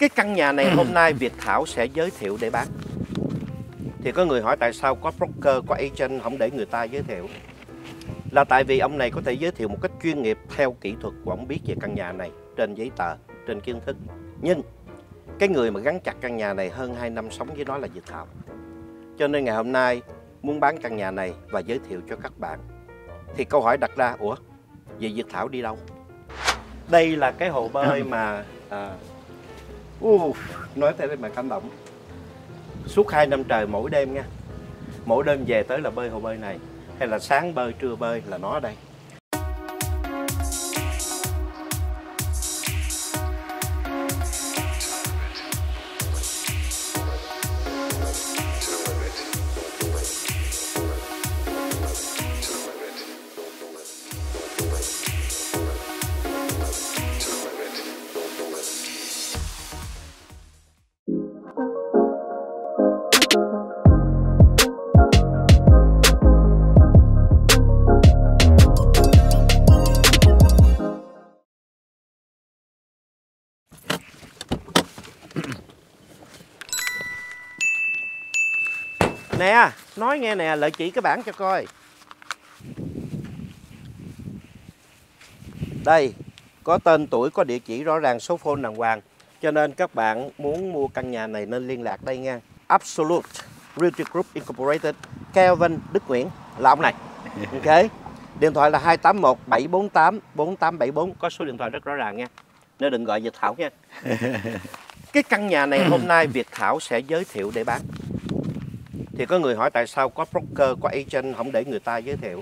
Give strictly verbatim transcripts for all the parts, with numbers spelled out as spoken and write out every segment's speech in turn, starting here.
Cái căn nhà này hôm nay Việt Thảo sẽ giới thiệu để bán. Thì có người hỏi tại sao có broker, có agent không để người ta giới thiệu. Là tại vì ông này có thể giới thiệu một cách chuyên nghiệp theo kỹ thuật của ông biết về căn nhà này, trên giấy tờ, trên kiến thức. Nhưng cái người mà gắn chặt căn nhà này hơn hai năm sống với nó là Việt Thảo. Cho nên ngày hôm nay muốn bán căn nhà này và giới thiệu cho các bạn. Thì câu hỏi đặt ra, ủa, vậy Việt Thảo đi đâu? Đây là cái hồ bơi mà à, uh, nói thế mà cảm động. Suốt hai năm trời mỗi đêm nha, mỗi đêm về tới là bơi hồ bơi này, hay là sáng bơi trưa bơi là nó ở đây. Nè, nói nghe nè, Lợi chỉ cái bảng cho coi. Đây, có tên tuổi, có địa chỉ rõ ràng, số phone đàng hoàng. Cho nên các bạn muốn mua căn nhà này nên liên lạc đây nha. Absolute Realty Group Incorporated, Kelvin Đức Nguyễn là ông này. Ok. Điện thoại là hai tám một bảy bốn tám bốn tám bảy bốn, có số điện thoại rất rõ ràng nha. Nếu đừng gọi Việt Thảo nha. Cái căn nhà này hôm nay Việt Thảo sẽ giới thiệu để bán. Thì có người hỏi tại sao có broker, có agent không để người ta giới thiệu.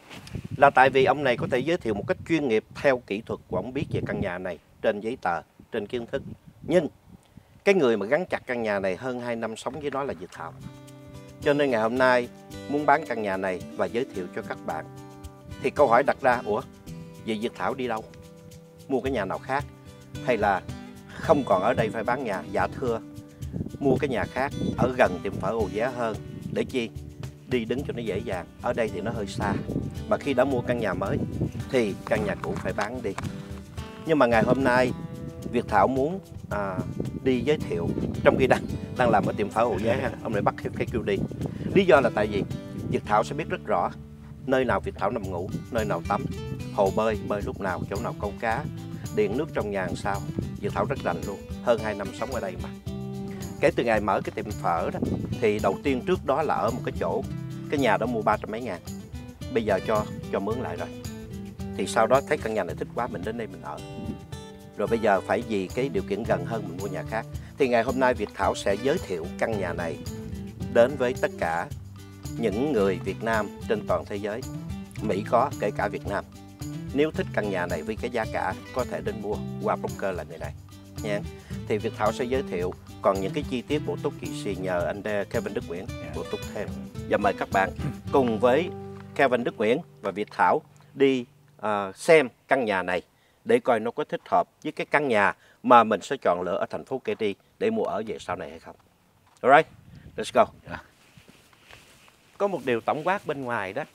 Là tại vì ông này có thể giới thiệu một cách chuyên nghiệp theo kỹ thuật của ông biết về căn nhà này, trên giấy tờ, trên kiến thức. Nhưng cái người mà gắn chặt căn nhà này hơn hai năm sống với nó là Việt Thảo. Cho nên ngày hôm nay muốn bán căn nhà này và giới thiệu cho các bạn. Thì câu hỏi đặt ra, ủa, vậy Việt Thảo đi đâu? Mua cái nhà nào khác? Hay là không còn ở đây phải bán nhà? Dạ thưa, mua cái nhà khác ở gần tiệm phở Ồ Vé hơn. Để chi? Đi đứng cho nó dễ dàng. Ở đây thì nó hơi xa. Mà khi đã mua căn nhà mới thì căn nhà cũ phải bán đi. Nhưng mà ngày hôm nay Việt Thảo muốn à, đi giới thiệu, trong khi đang đang làm ở tiệm phở Ồ Vé ha, ông lại bắt cái kêu đi. Lý do là tại vì Việt Thảo sẽ biết rất rõ nơi nào Việt Thảo nằm ngủ, nơi nào tắm, hồ bơi, bơi lúc nào, chỗ nào câu cá, điện nước trong nhà làm sao. Việt Thảo rất rành luôn, hơn hai năm sống ở đây mà. Kể từ ngày mở cái tiệm phở đó, thì đầu tiên trước đó là ở một cái chỗ, cái nhà đó mua ba trăm mấy ngàn, bây giờ cho cho mướn lại rồi. Thì sau đó thấy căn nhà này thích quá, mình đến đây mình ở. Rồi bây giờ phải vì cái điều kiện gần hơn mình mua nhà khác. Thì ngày hôm nay Việt Thảo sẽ giới thiệu căn nhà này đến với tất cả những người Việt Nam trên toàn thế giới. Mỹ có, kể cả Việt Nam. Nếu thích căn nhà này với cái giá cả có thể đến mua qua broker là người này nha. Thì Việt Thảo sẽ giới thiệu. Còn những cái chi tiết bổ túc kỵ sĩ nhờ anh Kelvin Đức Nguyễn bổ túc thêm. Và mời các bạn cùng với Kelvin Đức Nguyễn và Việt Thảo đi uh, xem căn nhà này để coi nó có thích hợp với cái căn nhà mà mình sẽ chọn lựa ở thành phố Katy để mua ở về sau này hay không. Alright, let's go. Yeah. Có một điều tổng quát bên ngoài đó.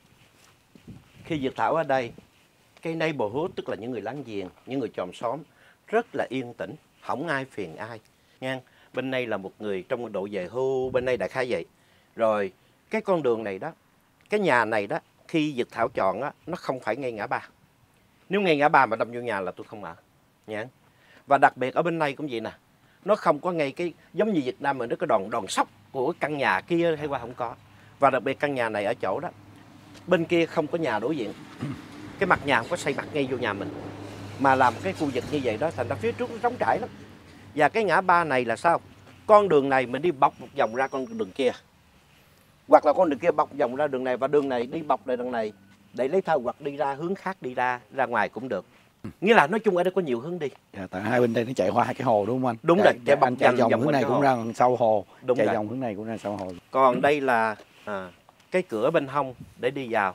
Khi Việt Thảo ở đây, cái neighborhood tức là những người láng giềng, những người chòm xóm rất là yên tĩnh, không ai phiền ai. Nha. Bên đây là một người trong độ về hưu, bên đây đại khái vậy. Rồi cái con đường này đó, cái nhà này đó, khi Việt Thảo chọn á, nó không phải ngay ngã ba. Nếu ngay ngã ba mà đâm vô nhà là tôi không ở. Nha. Và đặc biệt ở bên này cũng vậy nè, nó không có ngay cái giống như Việt Nam mình, nó có đòn đòn sóc của căn nhà kia hay qua không có. Và đặc biệt căn nhà này ở chỗ đó, bên kia không có nhà đối diện, cái mặt nhà không có xây mặt ngay vô nhà mình, mà làm cái khu vực như vậy đó, thành ra phía trước nó trống trải lắm. Và cái ngã ba này là sao? Con đường này mình đi bọc một vòng ra con đường kia, hoặc là con đường kia bọc vòng ra đường này, và đường này đi bọc lại đường này để lấy thao, hoặc đi ra hướng khác, đi ra ra ngoài cũng được. Nghĩa là nói chung ở đây có nhiều hướng đi. Dạ, tại hai bên đây nó chạy qua hai cái hồ đúng không anh? Đúng rồi, chạy bọc chạy vòng hướng này cũng ra sau hồ, đúng chạy rồi. vòng hướng này cũng ra sau hồ. Còn đây là à, cái cửa bên hông để đi vào.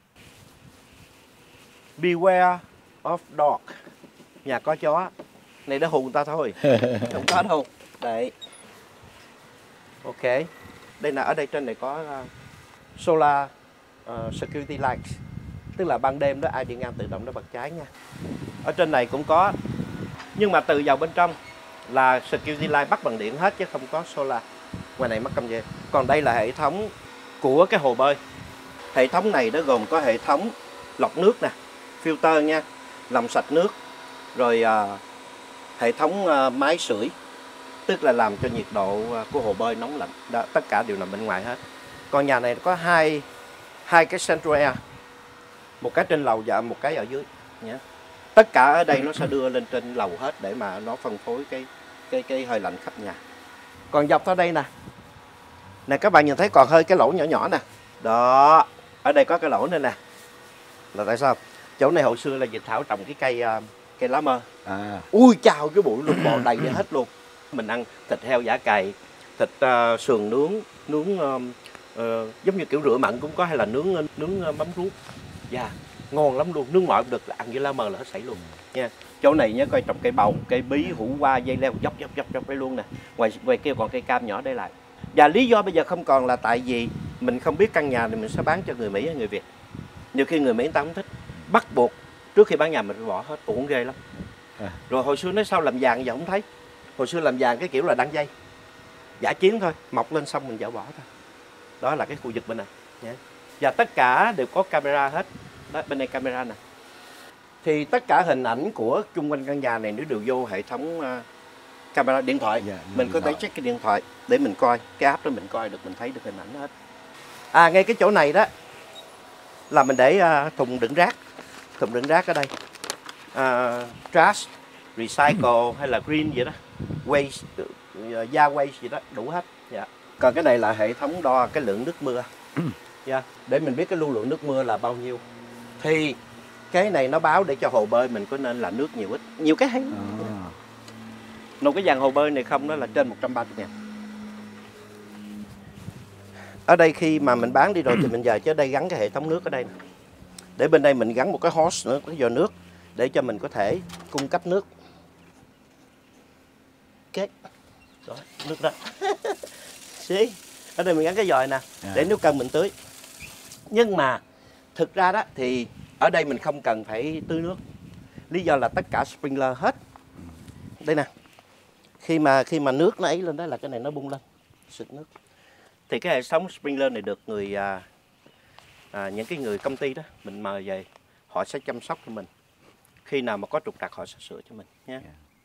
Beware of dog. Nhà có chó. Này đã hù người ta thôi. Không có đâu. Đấy. Ok. Đây là ở đây trên này có uh, solar uh, security lights. Tức là ban đêm đó ai đi ngang tự động nó bật cháy nha. Ở trên này cũng có. Nhưng mà từ vào bên trong là security line bắt bằng điện hết chứ không có solar. Ngoài này mất công về. Còn đây là hệ thống của cái hồ bơi. Hệ thống này nó gồm có hệ thống lọc nước nè, filter nha, làm sạch nước, rồi à, hệ thống à, máy sưởi, tức là làm cho nhiệt độ của hồ bơi nóng lạnh. Đó, tất cả đều nằm bên ngoài hết. Còn nhà này có hai hai cái central air, một cái trên lầu và một cái ở dưới nhé. Tất cả ở đây nó sẽ đưa lên trên lầu hết để mà nó phân phối cái cái cái hơi lạnh khắp nhà. Còn dọc ở đây nè, nè các bạn nhìn thấy còn hơi cái lỗ nhỏ nhỏ nè. Đó, ở đây có cái lỗ nữa nè. Là tại sao? Chỗ này hồi xưa là Việt Thảo trồng cái cây cây lá mơ. À. Ui chào cái bụi luôn, bò đầy hết luôn. Mình ăn thịt heo giả cày, thịt uh, sườn nướng, nướng uh, uh, giống như kiểu rửa mặn cũng có, hay là nướng nướng uh, mắm ruốc. Dạ, yeah, ngon lắm luôn, nướng mọi cũng được, là ăn với lá mơ là hết sảy luôn nha. Chỗ này nhớ coi trồng cây bầu, cây bí, hũ qua, dây leo dốc dốc dốc dốc đây luôn nè. Ngoài ngoài kia còn cây cam nhỏ để lại. Và lý do bây giờ không còn là tại vì mình không biết căn nhà này mình sẽ bán cho người Mỹ hay người Việt. Nhiều khi người Mỹ người ta không thích, bắt buộc trước khi bán nhà mình phải bỏ hết, cũng ghê lắm. À. Rồi hồi xưa nói sao làm vàng giờ không thấy. Hồi xưa làm vàng cái kiểu là đăng dây, giả chiến thôi, mọc lên xong mình dỡ bỏ thôi. Đó là cái khu vực bên này nhé. Và tất cả đều có camera hết. Đó, bên đây camera nè. Thì tất cả hình ảnh của chung quanh căn nhà này nếu đều vô hệ thống uh, camera điện thoại. Yeah, mình có thể check cái điện thoại để mình coi, cái app đó mình coi được, mình thấy được hình ảnh hết. À, ngay cái chỗ này đó là mình để uh, thùng đựng rác. Thùng đựng rác ở đây. Uh, trash, recycle hay là green gì đó. Waste, uh, da waste gì đó, đủ hết. Yeah. Còn cái này là hệ thống đo cái lượng nước mưa. Yeah. Để mình biết cái lưu lượng nước mưa là bao nhiêu. Thì cái này nó báo để cho hồ bơi mình có nên là nước nhiều ít. Nhiều cái hay. À. Một cái dàn hồ bơi này không đó là trên một trăm ba mươi ngàn. Ở đây khi mà mình bán đi rồi thì mình về chứ đây gắn cái hệ thống nước ở đây nè. Để bên đây mình gắn một cái hose nữa, cái vòi nước để cho mình có thể cung cấp nước. Ok. Đó, nước đó. Xí. Ở đây mình gắn cái vòi nè, để nếu cần mình tưới. Nhưng mà thực ra đó thì ở đây mình không cần phải tưới nước. Lý do là tất cả sprinkler hết. Đây nè. Khi mà khi mà nước nó ấy lên đó là cái này nó bung lên, sực nước. Thì cái hệ thống sprinkler này được người à, à, những cái người công ty đó mình mời về, họ sẽ chăm sóc cho mình. Khi nào mà có trục trặc họ sẽ sửa cho mình nhé.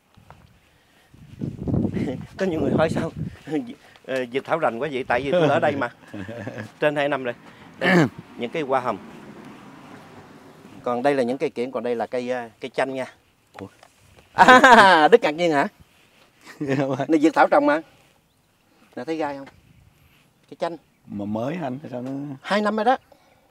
Yeah. Có nhiều người hỏi sao Việt Thảo rành quá vậy, tại vì tôi ở đây mà trên hai năm rồi. Đây, những cây hoa hồng. Còn đây là những cây kiểng, còn đây là cây cây chanh nha. À, Đức ngạc nhiên hả? Này Việt Thảo trồng mà. Nè thấy gai không? Cái chanh. Mà mới anh sao nó hai năm rồi đó.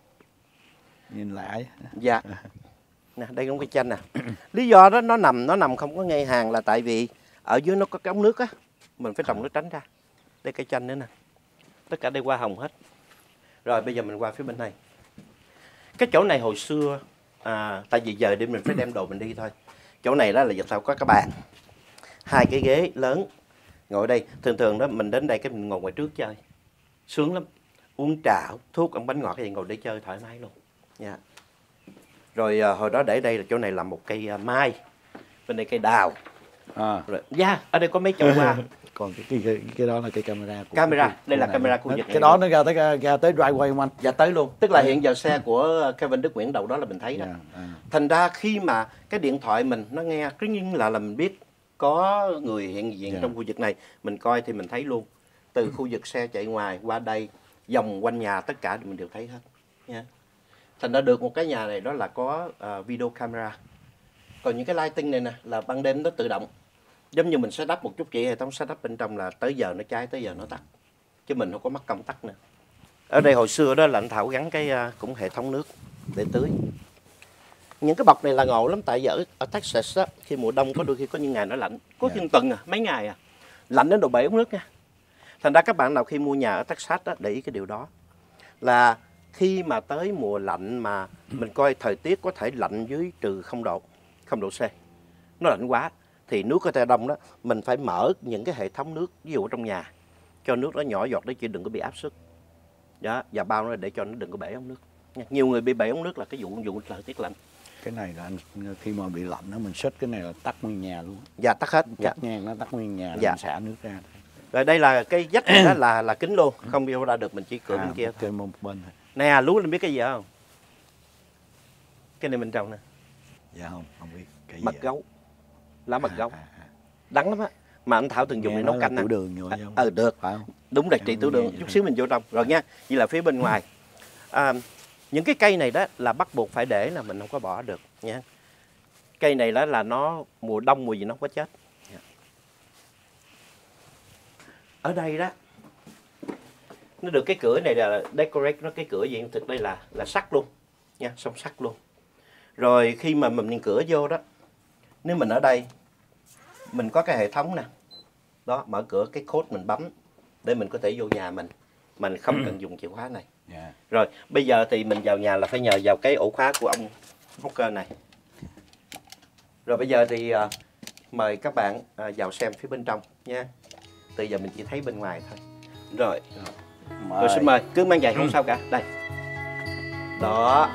Nhìn lại. Dạ. Nè đây cũng cây chanh nè. Lý do đó nó nằm nó nằm không có ngay hàng là tại vì ở dưới nó có cái ống nước á, mình phải trồng nước tránh ra. Đây cây chanh nữa nè. Tất cả đây hoa hồng hết. Rồi bây giờ mình qua phía bên này. Cái chỗ này hồi xưa à, tại vì giờ đi mình phải đem đồ mình đi thôi. Chỗ này đó là Việt Thảo có cái bàn, hai cái ghế lớn ngồi đây. Thường thường đó mình đến đây cái mình ngồi ngoài trước chơi, sướng lắm, uống trà hút thuốc ăn bánh ngọt cái gì ngồi để chơi thoải mái luôn nha. Rồi à, hồi đó để đây là chỗ này là một cây à, mai, bên đây cây đào. À. Rồi dạ yeah, ở đây có mấy chậu hoa. Còn cái, cái, cái, cái đó là cái camera của camera cái, đây là camera khu vực cái đó nó ra tới ra tới driveway không anh? Dạ tới luôn, tức là hiện giờ xe của Kevin Đức Nguyễn đầu đó là mình thấy đó. Yeah, yeah. Thành ra khi mà cái điện thoại mình nó nghe cứ như là là mình biết có người hiện diện yeah. trong khu vực này, mình coi thì mình thấy luôn. Từ khu vực xe chạy ngoài qua đây, vòng quanh nhà tất cả mình đều thấy hết nha. Thành ra được một cái nhà này đó là có uh, video camera. Còn những cái lighting này nè là ban đêm nó tự động. Giống như mình setup một chút chỉ hệ thống setup bên trong là tới giờ nó cháy, tới giờ nó tắt. Chứ mình không có mất công tắt nữa. Ở đây hồi xưa đó là anh Thảo gắn cái uh, cũng hệ thống nước để tưới. Những cái bọc này là ngộ lắm, tại vì ở, ở Texas á, khi mùa đông có đôi khi có những ngày nó lạnh, có khi yeah. tuần à, mấy ngày à, lạnh đến độ bể ống nước nha. Thành ra các bạn nào khi mua nhà ở Texas á, để ý cái điều đó là khi mà tới mùa lạnh mà mình coi thời tiết có thể lạnh dưới trừ không độ, không độ C, nó lạnh quá thì nước có thể đông đó, mình phải mở những cái hệ thống nước ví dụ ở trong nhà cho nước nó nhỏ giọt đấy, chứ đừng có bị áp suất đó, và bao nó để cho nó đừng có bể ống nước Nhiều người bị bể ống nước là cái vụ vụ thời tiết lạnh. Cái này là anh, khi mà bị lạnh đó mình xích cái này là tắt nguyên nhà luôn. Dạ tắt hết. Dạ. Nhang nó tắt nguyên nhà, dạ. mình xả nước ra. Rồi đây là cái vách này đó là là kính luôn, không đi ra được, mình chỉ cửa à, bên kia. Cái một bên thôi. Nè, lúa anh biết cái gì không? Cái này mình trồng nè. Dạ không, không biết. Cái gì mật vậy? gấu. Lá mật à, gấu. À, à. Đắng lắm á. Mà anh Thảo thường dùng để nấu canh. Tiểu đường rồi. Ờ à, được. Phải không? Đúng rồi, trị tiểu đường. Chút xíu mình vô trong. Rồi nha. Vậy là phía bên ngoài. À, những cái cây này đó là bắt buộc phải để là mình không có bỏ được nha. Cây này đó là nó mùa đông mùa gì nó không có chết. Ở đây đó nó được cái cửa này là decorate, nó cái cửa gì thực đây là là sắt luôn nha, song sắt luôn. Rồi khi mà mình nhìn cửa vô đó, nếu mình ở đây mình có cái hệ thống nè, đó, mở cửa cái code mình bấm để mình có thể vô nhà mình, mình không cần dùng chìa khóa này. Yeah. Rồi bây giờ thì mình vào nhà là phải nhờ vào cái ổ khóa của ông Hooker này. Rồi bây giờ thì uh, mời các bạn uh, vào xem phía bên trong nha. Từ giờ mình chỉ thấy bên ngoài thôi. Rồi, rồi xin mời, cứ mang giày không sao cả. Đây. Đó.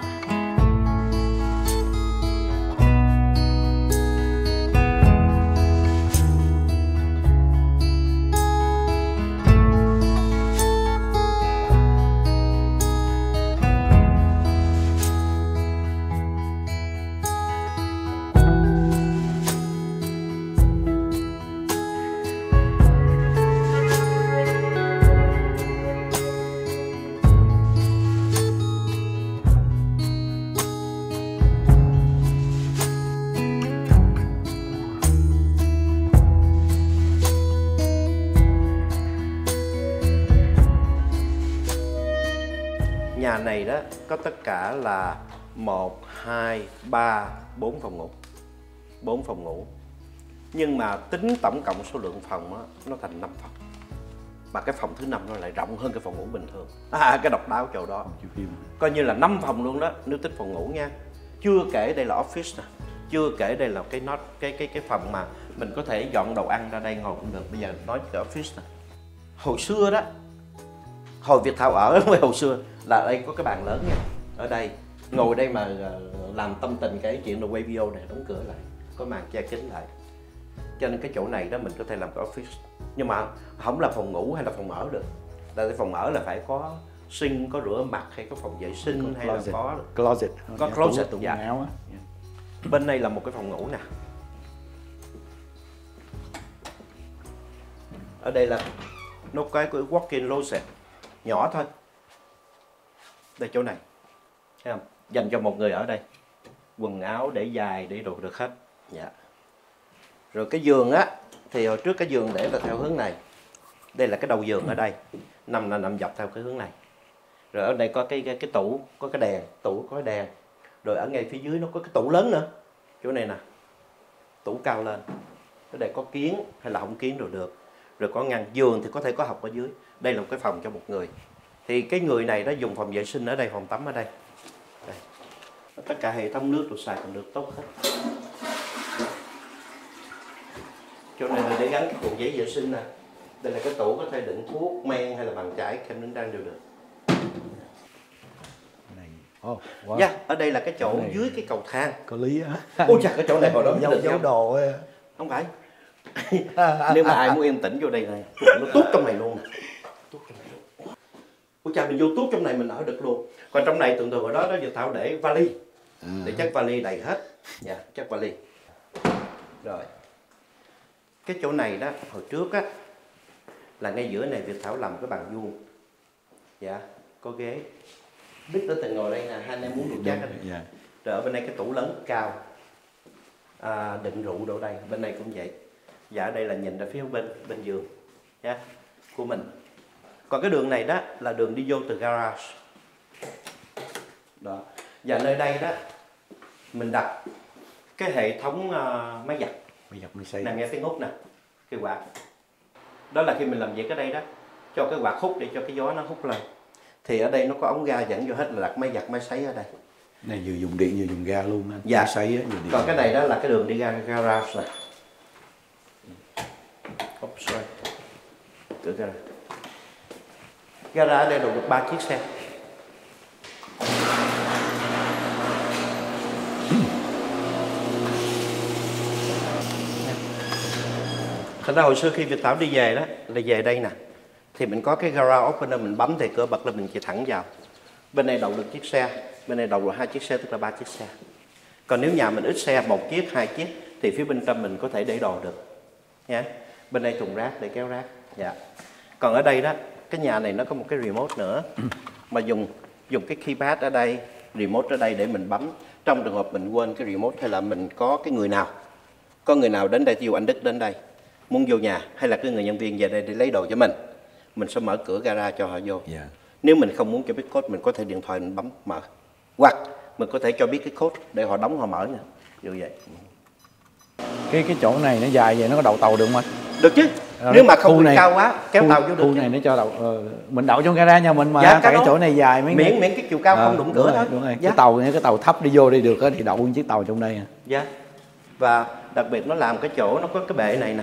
Nhà này đó có tất cả là một, hai, ba, bốn phòng ngủ. bốn phòng ngủ. Nhưng mà tính tổng cộng số lượng phòng đó, nó thành năm phòng. Mà cái phòng thứ năm nó lại rộng hơn cái phòng ngủ bình thường. À, cái độc đáo chỗ đó. Coi như là năm phòng luôn đó, nếu tính phòng ngủ nha. Chưa kể đây là office nè. Chưa kể đây là cái not, cái cái cái phòng mà mình có thể dọn đồ ăn ra đây ngồi cũng được. Bây giờ nói cái office nè. Hồi xưa đó, hồi Việt Thảo ở với hồi xưa là đây có cái bàn lớn nha, ở đây ngồi đây mà làm tâm tình cái chuyện là quay video này, đóng cửa lại, có màn che kín lại, cho nên cái chỗ này đó mình có thể làm cái office, nhưng mà không là phòng ngủ hay là phòng ở được. Tại phòng ở là phải có sink, có rửa mặt hay có phòng vệ sinh hay là có closet, có closet. tủ Dạ. áo á. Bên này là một cái phòng ngủ nè. Ở đây là nó cái cái walk-in closet nhỏ thôi. Đây chỗ này, thấy không? Dành cho một người ở đây. Quần áo để dài, để đồ được hết. Dạ. Rồi cái giường á, thì hồi trước cái giường để là theo hướng này. Đây là cái đầu giường ở đây, nằm là nằm dọc theo cái hướng này. Rồi ở đây có cái cái, cái tủ, có cái đèn, tủ có cái đèn. Rồi ở ngay phía dưới nó có cái tủ lớn nữa. Chỗ này nè, tủ cao lên. Ở đây có kiến hay là không kiến rồi được. Rồi có ngăn, giường thì có thể có học ở dưới. Đây là một cái phòng cho một người. Thì cái người này đã dùng phòng vệ sinh ở đây, phòng tắm ở đây. Đây. Tất cả hệ thống nước đồ xài còn được tốt hết. Chỗ này là để gắn cái cuộn giấy vệ sinh nè. Đây là cái tủ có thể đựng thuốc, men hay là bàn chải, kem đánh răng đều được. Này. Oh, wow. Yeah, ở đây là cái chỗ cái dưới cái cầu thang. Có lý á. Ôi chà, cái chỗ này hồi đó dấu, dấu đồ ấy. Không phải. Nếu mà ai muốn yên tĩnh vô đây này, nó tút trong này luôn nè. Tút trong này luôn. Ôi chà, mình vô tút trong này mình ở được luôn. Còn trong này thường thường ở đó đó giờ Thảo để vali. À. Để chắc vali đầy hết. Dạ, chắc vali. Rồi. Cái chỗ này đó, hồi trước á là ngay giữa này Việt Thảo làm cái bàn vuông. Dạ, có ghế. Biết đã từng ngồi đây nè, hai anh em muốn được chắc. Dạ. Rồi ở bên đây cái tủ lớn cao. À, đựng rượu đâu đây, bên này cũng vậy. Dạ, ở đây là nhìn ra phía bên bên giường nha, của mình. Còn cái đường này đó là đường đi vô từ garage. Đó. Và nơi đây đó mình đặt cái hệ thống uh, máy giặt. Máy giặt máy xay. Nè, nghe tiếng hút nè, cái quạt. Đó là khi mình làm việc ở đây đó, cho cái quạt hút để cho cái gió nó hút lên. Thì ở đây nó có ống ga dẫn vô hết, là đặt máy giặt máy sấy ở đây. Này vừa dùng điện vừa dùng ga luôn anh. Dạ. Máy sấy á, vừa điện. Còn cái này đó là cái đường đi ra garage này. Oops, sorry. Tự ra. Gara ở đây đủ được ba chiếc xe. Thật ra hồi xưa khi Việt Thảo đi về đó, là về đây nè, thì mình có cái garage opener, mình bấm thì cửa bật lên, mình chỉ thẳng vào. Bên này đậu được chiếc xe, bên này đậu được hai chiếc xe, tức là ba chiếc xe. Còn nếu nhà mình ít xe, một chiếc, hai chiếc, thì phía bên trong mình có thể để đồ được. Nha. Bên đây thùng rác để kéo rác. Dạ. Còn ở đây đó, cái nhà này nó có một cái remote nữa, mà dùng dùng cái keypad ở đây, remote ở đây để mình bấm. Trong trường hợp mình quên cái remote, hay là mình có cái người nào, có người nào đến đây, ví dụ anh Đức đến đây, muốn vô nhà, hay là cái người nhân viên về đây để lấy đồ cho mình, mình sẽ mở cửa garage cho họ vô. Yeah. Nếu mình không muốn cho biết code, mình có thể điện thoại mình bấm mở, hoặc mình có thể cho biết cái code để họ đóng họ mở nha. Như vậy. Cái cái chỗ này nó dài vậy, nó có đậu tàu được không anh? Được chứ. À, nếu mà không bị cao quá, kéo khu, tàu vô được. Khu này nó cho đậu, uh, mình đậu trong garage nhà mình mà. Dạ, cái chỗ này dài mấy miễn miễn cái chiều cao à, không đụng cửa thôi. Đúng rồi. Dạ. Cái tàu cái tàu thấp đi vô đi được thì đậu chiếc tàu trong đây. À. Dạ. Và đặc biệt nó làm cái chỗ nó có cái bệ này nè,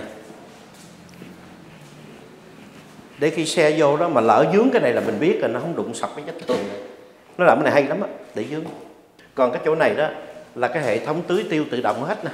để khi xe vô đó mà lỡ dướng cái này là mình biết là nó không đụng sập cái vách tường này. Nó làm cái này hay lắm á, để dướng. Còn cái chỗ này đó là cái hệ thống tưới tiêu tự động hết nè.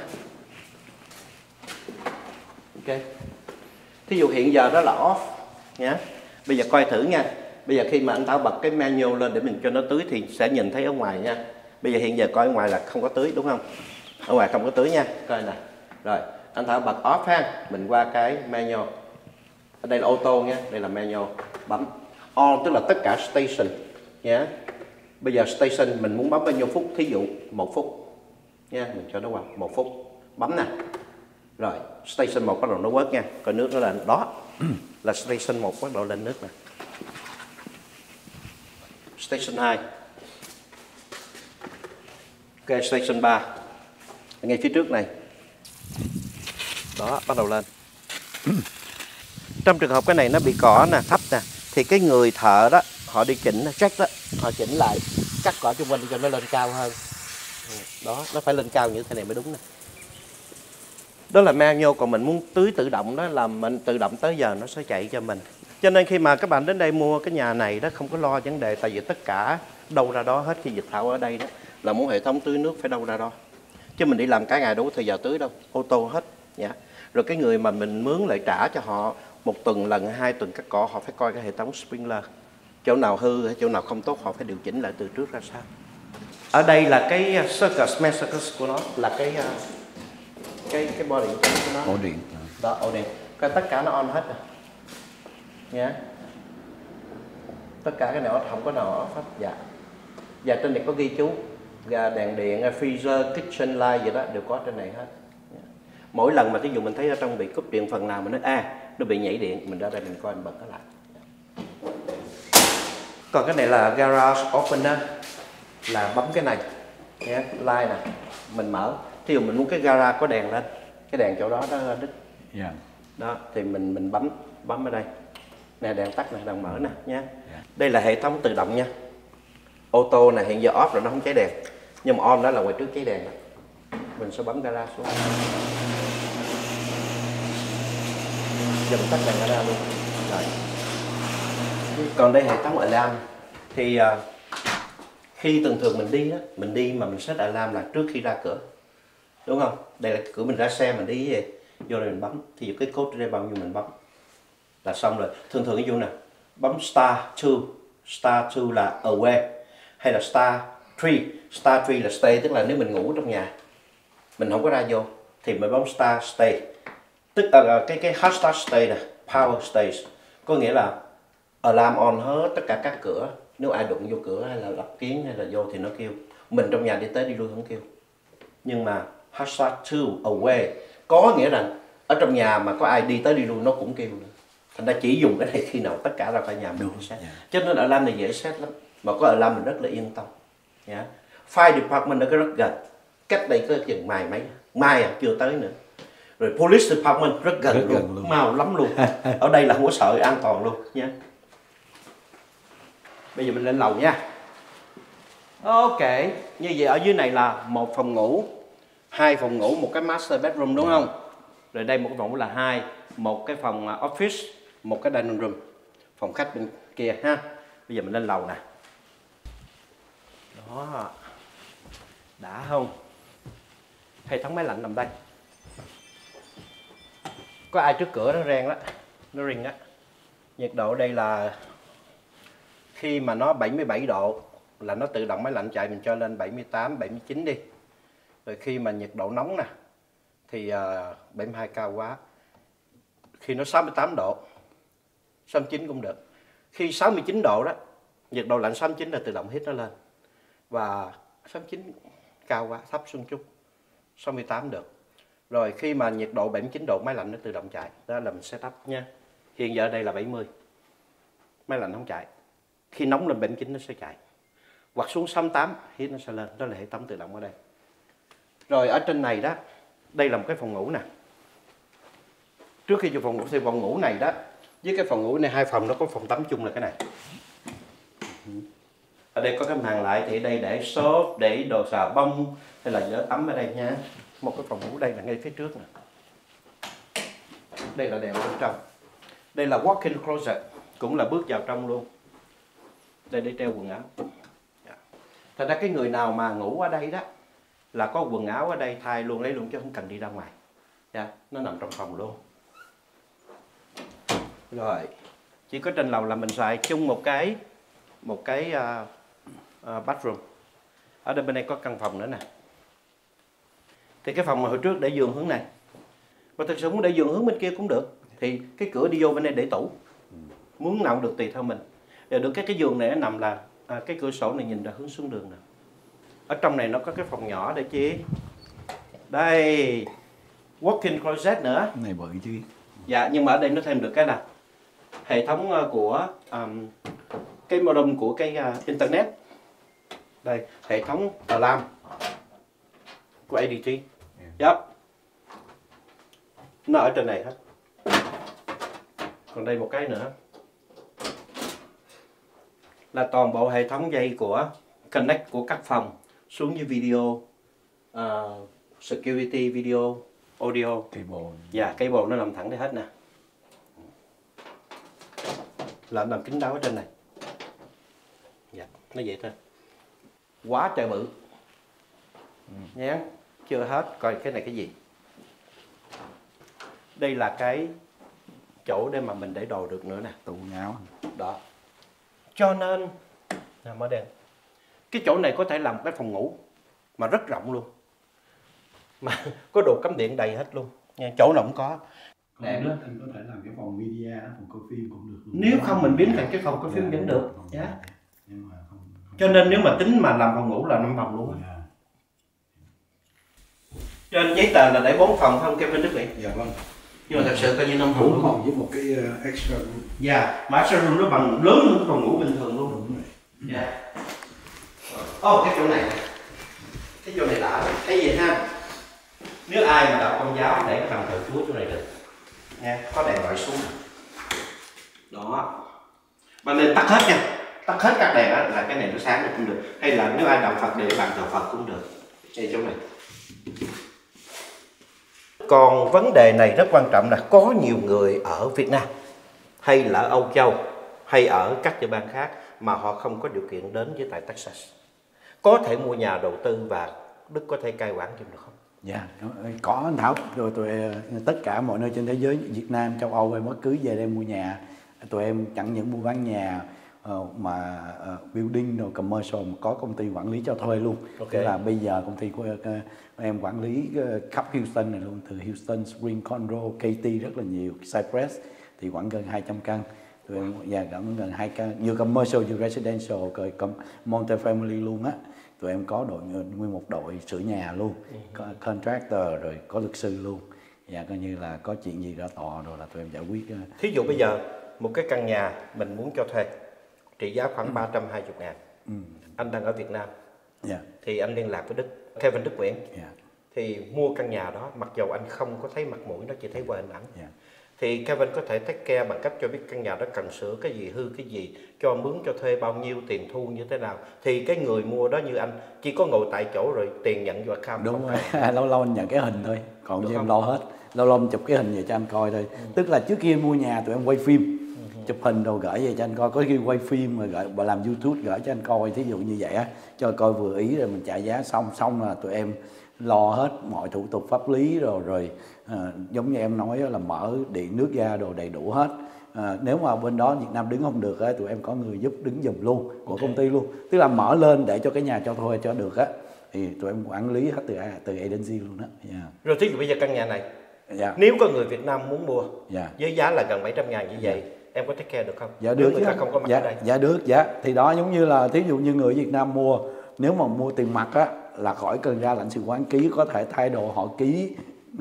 Ok. Thí dụ hiện giờ đó là off nhé. Bây giờ coi thử nha. Bây giờ khi mà anh Thảo bật cái manual lên để mình cho nó tưới thì sẽ nhìn thấy ở ngoài nha. Bây giờ hiện giờ coi ở ngoài là không có tưới đúng không? Ở ngoài không có tưới nha. Coi nè. Rồi, anh Thảo bật off ha. Mình qua cái manual. Ở đây là auto nha, đây là manual. Bấm on tức là tất cả station nhé. Bây giờ station mình muốn bấm bao nhiêu phút? Thí dụ một phút nha, mình cho nó vào một phút. Bấm nè. Rồi, station một bắt đầu nó quét nha. Coi nước nó lên đó. Là station một bắt đầu lên nước nè. Station hai. Ok, station ba. Ngay phía trước này. Đó, bắt đầu lên. Trong trường hợp cái này nó bị cỏ nè, thấp nè, thì cái người thợ đó, họ đi chỉnh, check đó, họ chỉnh lại, cắt cỏ chung quanh cho nó lên cao hơn. Đó, nó phải lên cao như thế này mới đúng nè. Đó là manual, còn mình muốn tưới tự động đó là mình tự động tới giờ nó sẽ chạy cho mình. Cho nên khi mà các bạn đến đây mua cái nhà này đó không có lo vấn đề, tại vì tất cả đâu ra đó hết. Khi Việt Thảo ở đây đó là muốn hệ thống tưới nước phải đâu ra đó. Chứ mình đi làm cả ngày đâu có thời giờ tưới đâu, ô tô hết. Yeah. Rồi cái người mà mình mướn lại trả cho họ một tuần lần, hai tuần cắt cỏ, họ phải coi cái hệ thống sprinkler. Chỗ nào hư hay chỗ nào không tốt họ phải điều chỉnh lại từ trước ra sao. Ở đây là cái circus, main circus của nó là cái cái cái body của nó. Ổ điện. Đó, ổ điện. Cái tất cả nó on hết rồi. Nhá. Tất cả cái nào không có nào off hết. Dạ. Và trên này có ghi chú đèn điện, freezer, kitchen light gì đó đều có trên này hết. Mỗi lần mà ví dụ mình thấy ở trong bị cúp điện phần nào mình nói a à, nó bị nhảy điện, mình ra đây mình coi mình bật nó lại. Còn cái này là garage opener, là bấm cái này nhé, light nè, mình mở. Thí dụ mình muốn cái garage có đèn lên, cái đèn chỗ đó đó đứt. Yeah. Đó thì mình mình bấm bấm ở đây. Nè đèn tắt nè, đèn mở nè nhé. Yeah. Đây là hệ thống tự động nha. Ô tô nè, hiện giờ off rồi nó không cháy đèn. Nhưng mà on đó là ngoài trước cháy đèn đó. Mình sẽ bấm gara xuống. Giờ mình tắt đèn gara luôn. Rồi. Còn đây hệ thống alarm thì uh, khi thường thường mình đi á, mình đi mà mình set alarm là trước khi ra cửa, đúng không? Đây là cửa mình ra xe mình đi vậy, vô đây mình bấm, thì cái code đây bao nhiêu mình bấm là xong rồi. Thường thường ví dụ nè, bấm star two, star two là away, hay là star three, star three là stay, tức là nếu mình ngủ trong nhà mình không có ra vô thì mình bấm star stay, tức là cái cái hot start stay nè, power stays, có nghĩa là alarm on hết tất cả các cửa. Nếu ai đụng vô cửa hay là lắp kiến hay là vô thì nó kêu. Mình trong nhà đi tới đi lui không kêu. Nhưng mà hot start two away có nghĩa rằng ở trong nhà mà có ai đi tới đi lui nó cũng kêu nữa. Thành ra chỉ dùng cái này khi nào tất cả ra khỏi nhà mình set. Yeah. Cho nên alarm này dễ set lắm. Mà có alarm mình rất là yên tâm. Yeah. Fire department nó rất gần, cách đây có chừng mai mấy mai à, chưa tới nữa. Rồi police department rất gần rất luôn, gần luôn, mau lắm luôn. Ở đây là không có sợ, an toàn luôn nha. Bây giờ mình lên lầu nha. Ok, như vậy ở dưới này là một phòng ngủ, hai phòng ngủ, một cái master bedroom đúng không? Rồi đây một cái phòng ngủ là hai, một cái phòng office, một cái dining room, phòng khách bên kia ha. Bây giờ mình lên lầu nè. Đó, đã không? Hệ thống máy lạnh nằm đây. Có ai trước cửa nó reng đó, nó ring á. Nhiệt độ đây là khi mà nó bảy mươi bảy độ là nó tự động máy lạnh chạy, mình cho lên bảy mươi tám, bảy mươi chín đi. Rồi khi mà nhiệt độ nóng nè thì uh, bảy mươi hai cao quá. Khi nó sáu mươi tám độ, sáu mươi chín cũng được. Khi sáu mươi chín độ đó, nhiệt độ lạnh sáu mươi chín là tự động hít nó lên. Và sáu mươi chín cao quá, thấp xuống chút, sáu mươi tám được. Rồi khi mà nhiệt độ bảy mươi chín độ máy lạnh nó tự động chạy. Đó là mình setup nha. Hiện giờ đây là bảy mươi. Máy lạnh không chạy. Khi nóng lên bảy mươi chín nó sẽ chạy. Hoặc xuống sáu mươi tám hít nó sẽ lên. Đó là hệ thống tự động ở đây. Rồi ở trên này đó, đây là một cái phòng ngủ nè. Trước khi vô phòng ngủ thì phòng ngủ này đó, với cái phòng ngủ này hai phòng nó có phòng tắm chung là cái này. Ở đây có cái màn lại thì đây để xốp, để đồ xà bông hay là giở tắm ở đây nha. Một cái phòng ngủ đây là ngay phía trước nè. Đây là đèn bên trong. Đây là walk-in closet, cũng là bước vào trong luôn. Đây để treo quần áo. Thật ra cái người nào mà ngủ ở đây đó là có quần áo ở đây thay luôn, lấy luôn chứ không cần đi ra ngoài. Yeah, nó nằm trong phòng luôn. Rồi, chỉ có trên lầu là mình xài chung một cái một cái uh, uh, bathroom. Ở đây bên đây có căn phòng nữa nè. Thì cái phòng mà hồi trước để giường hướng này. Và thực sự muốn để giường hướng bên kia cũng được. Thì cái cửa đi vô bên đây để tủ. Muốn nào được tùy theo mình. Để được cái cái giường này nó nằm là à, cái cửa sổ này nhìn ra hướng xuống đường nè. Ở trong này nó có cái phòng nhỏ để chi? Đây, walk-in closet nữa. Này bự chứ. Dạ, nhưng mà ở đây nó thêm được cái là hệ thống của um, cái modem của cái uh, internet. Đây, hệ thống alarm của a đê tê. Yep. Nó ở trên này hết. Còn đây một cái nữa là toàn bộ hệ thống dây của connect của các phòng xuống với video, uh, security video, audio. Cable. Dạ, cable nó nằm thẳng đây hết nè. Là nằm kín đáo ở trên này. Dạ, nó vậy thôi. Quá trời bự. Ừ. Nhé, chưa hết, coi cái này cái gì. Đây là cái chỗ để mà mình để đồ được nữa nè. Tủ áo. Đó. Cho nên, nè mở đèn. Cái chỗ này có thể làm cái phòng ngủ mà rất rộng luôn. Mà có đồ cắm điện đầy hết luôn. Nha, chỗ nào cũng có. Đèn đó anh có thể làm cái phòng media, phòng coi phim cũng được luôn. Nếu không mình biến thành cái phòng coi phim vẫn được. Yeah. Yeah. Nhưng mà không, không... Cho nên nếu mà tính mà làm phòng ngủ là năm phòng luôn. Yeah. Trên giấy tờ là để bốn phòng không Kevin Đức Việt? Dạ vâng. Nhưng mà thật sự coi như năm phòng bốn phòng với một cái uh, extra room. Dạ, mà extra room nó bằng lớn hơn cái phòng ngủ bình thường luôn. Đúng rồi. Dạ. Ồ, oh, cái chỗ này. Cái chỗ này lạ, cái gì ha? Nếu ai mà đạo Công giáo để cái bàn thờ Chúa chỗ này được. Nha, có đèn loại xuống. Đó. Mà nên tắt hết nha. Tắt hết các đèn đó là cái này nó sáng được cũng được. Hay là nếu ai đạo Phật để bàn thờ Phật cũng được. Đây chỗ này. Còn vấn đề này rất quan trọng là có nhiều người ở Việt Nam hay là ở Âu Châu hay ở các địa bàn khác mà họ không có điều kiện đến với tại Texas. Có thể mua nhà đầu tư và Đức có thể cai quản giùm được không? Dạ, yeah, có anh Thảo. Rồi tụi tất cả mọi nơi trên thế giới, Việt Nam, châu Âu hay bất cứ về đây mua nhà. Tụi em chẳng những mua bán nhà uh, mà uh, building rồi commercial mà có công ty quản lý cho thuê luôn. Okay. Tức là bây giờ công ty của uh, em quản lý uh, khắp Houston này luôn, từ Houston, Spring, Conroe, Katy rất là nhiều, Cypress thì khoảng gần hai trăm căn. Tụi em dạ, gần gần hai căn, như commercial, như residential, rồi multi-family luôn á. Tụi em có đội nguyên một đội sửa nhà luôn, có contractor rồi có luật sư luôn. Dạ coi như là có chuyện gì ra tòa rồi là tụi em giải quyết. Thí dụ bây giờ một cái căn nhà mình muốn cho thuê trị giá khoảng ừ. ba trăm hai mươi ngàn. Ừ. Anh đang ở Việt Nam. Yeah. Thì anh liên lạc với Đức, Kevin Đức Nguyễn. Yeah. Thì mua căn nhà đó, mặc dầu anh không có thấy mặt mũi, nó chỉ thấy qua hình ảnh. Yeah. Thì Kevin có thể take care bằng cách cho biết căn nhà đó cần sửa cái gì, hư cái gì, cho mướn cho thuê bao nhiêu, tiền thu như thế nào. Thì cái người mua đó như anh chỉ có ngồi tại chỗ rồi tiền nhận vào account. Đúng rồi, lâu lâu anh nhận cái hình thôi, còn cho em lo hết. Lâu lâu em chụp cái hình về cho anh coi thôi. Ừ. Tức là trước kia mua nhà tụi em quay phim, ừ. chụp hình rồi gửi về cho anh coi, có khi quay phim rồi gửi và làm YouTube gửi cho anh coi, thí dụ như vậy á, cho coi vừa ý rồi mình trả giá xong xong là tụi em lo hết mọi thủ tục pháp lý rồi rồi à, giống như em nói là mở điện nước ga đồ đầy đủ hết. À, nếu mà bên đó Việt Nam đứng không được á, tụi em có người giúp đứng giùm luôn của okay. công ty luôn, tức là mở lên để cho cái nhà cho thuê cho được á, thì tụi em quản lý hết từ từ agency luôn đó. Yeah. Rồi thí dụ bây giờ căn nhà này, yeah. nếu có người Việt Nam muốn mua yeah. với giá là gần bảy trăm ngàn như vậy, yeah. em có take care được không? Dạ được, người ta không có mặt dạ, ở đây. dạ được, dạ. Thì đó giống như là thí dụ như người Việt Nam mua, nếu mà mua tiền mặt á là khỏi cần ra lãnh sự quán ký, có thể thay đồ họ ký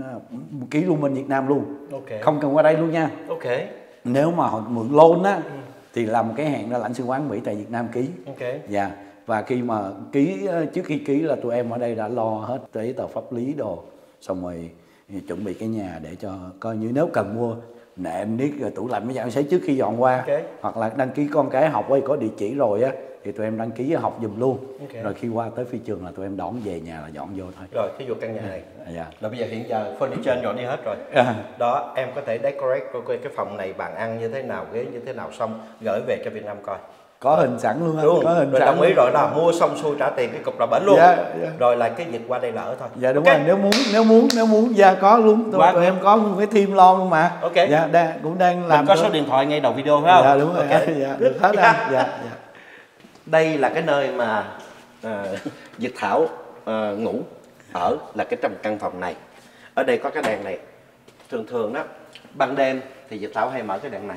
ký luôn bên Việt Nam luôn, okay. không cần qua đây luôn nha. Okay. Nếu mà họ mượn loan á ừ. thì làm một cái hẹn ra lãnh sự quán Mỹ tại Việt Nam ký. Okay. Dạ. Và khi mà ký, trước khi ký là tụi em ở đây đã lo hết giấy tờ pháp lý đồ, xong rồi chuẩn bị cái nhà để cho coi như nếu cần mua nệm niết rồi tủ lạnh mấy dạng sẽ trước khi dọn qua, okay. hoặc là đăng ký con cái học ấy có địa chỉ rồi á thì tụi em đăng ký học giùm luôn, okay. rồi khi qua tới phi trường là tụi em đón về nhà là dọn vô thôi. Rồi thí dụ căn nhà này dạ. là bây giờ hiện giờ furniture dọn đi hết rồi, à. đó em có thể decorate coi cái phòng này bàn ăn như thế nào, ghế như thế nào, xong gửi về cho Việt Nam coi. Có hình sẵn luôn, đúng có hình rồi, sẵn đồng ý luôn. rồi là mua xong xuôi trả tiền cái cục là bển luôn, dạ, dạ. rồi là cái việc qua đây là ở thôi. Dạ đúng okay. rồi, nếu muốn nếu muốn nếu muốn dạ có luôn, tụi, tụi em có luôn cái team lo luôn mà. Ok. Dạ đang cũng đang làm. Mình có số điện thoại ngay đầu video phải không? Dạ đúng rồi. Okay. Dạ được hết anh. Dạ, dạ. Đây là cái nơi mà à, Việt Thảo à, ngủ ở, là cái trong căn phòng này. Ở đây có cái đèn này. Thường thường đó ban đêm thì Việt Thảo hay mở cái đèn này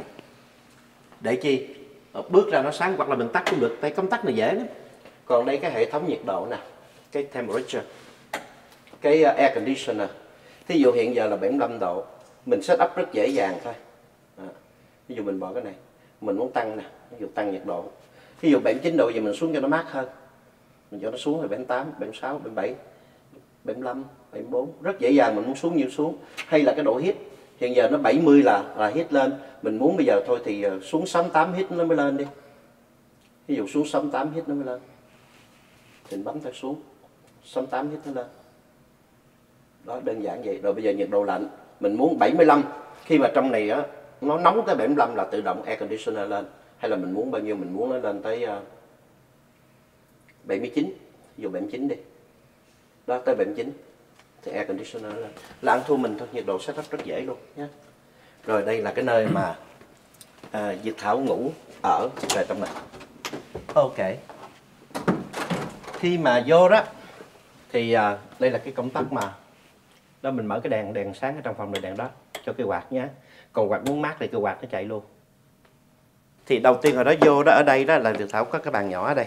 để chi? Bước ra nó sáng, hoặc là mình tắt cũng được, tay công tắc này dễ lắm. Còn đây cái hệ thống nhiệt độ nè, cái temperature, cái air conditioner. Thí dụ hiện giờ là bảy mươi lăm độ, mình set up rất dễ dàng thôi. À, ví dụ mình bỏ cái này, mình muốn tăng nè, ví dụ tăng nhiệt độ. Ví dụ bảy mươi chín độ giờ mình xuống cho nó mát hơn, mình cho nó xuống là bảy mươi tám, bảy mươi sáu, bảy mươi bảy, bảy mươi lăm, bảy mươi bốn, rất dễ dàng, mình muốn xuống nhiêu xuống. Hay là cái độ heat, hiện giờ nó bảy mươi là là heat lên, mình muốn bây giờ thôi thì xuống sáu mươi tám heat nó mới lên đi. Ví dụ xuống sáu mươi tám heat nó mới lên, thì mình bấm tay xuống sáu mươi tám heat nó lên. Đó, đơn giản vậy. Rồi bây giờ nhiệt độ lạnh, mình muốn bảy mươi lăm, khi mà trong này á nó nóng tới bảy mươi lăm là tự động air conditioner lên. Hay là mình muốn bao nhiêu, mình muốn nó lên tới uh, bảy mươi chín, ví dụ bảy mươi chín đi. Đó, tới bảy mươi chín thì air conditioner lên. Là ăn thua mình thôi, nhiệt độ setup rất dễ luôn nhé. Rồi đây là cái nơi mà à, Việt Thảo ngủ ở về trong này. Ok. Khi mà vô đó thì à, đây là cái công tắc mà đó, mình mở cái đèn đèn sáng ở trong phòng này, đèn đó cho cái quạt nhé. Còn quạt muốn mát thì cái quạt nó chạy luôn. Thì đầu tiên hồi đó vô đó, ở đây đó là Việt Thảo có cái bàn nhỏ ở đây.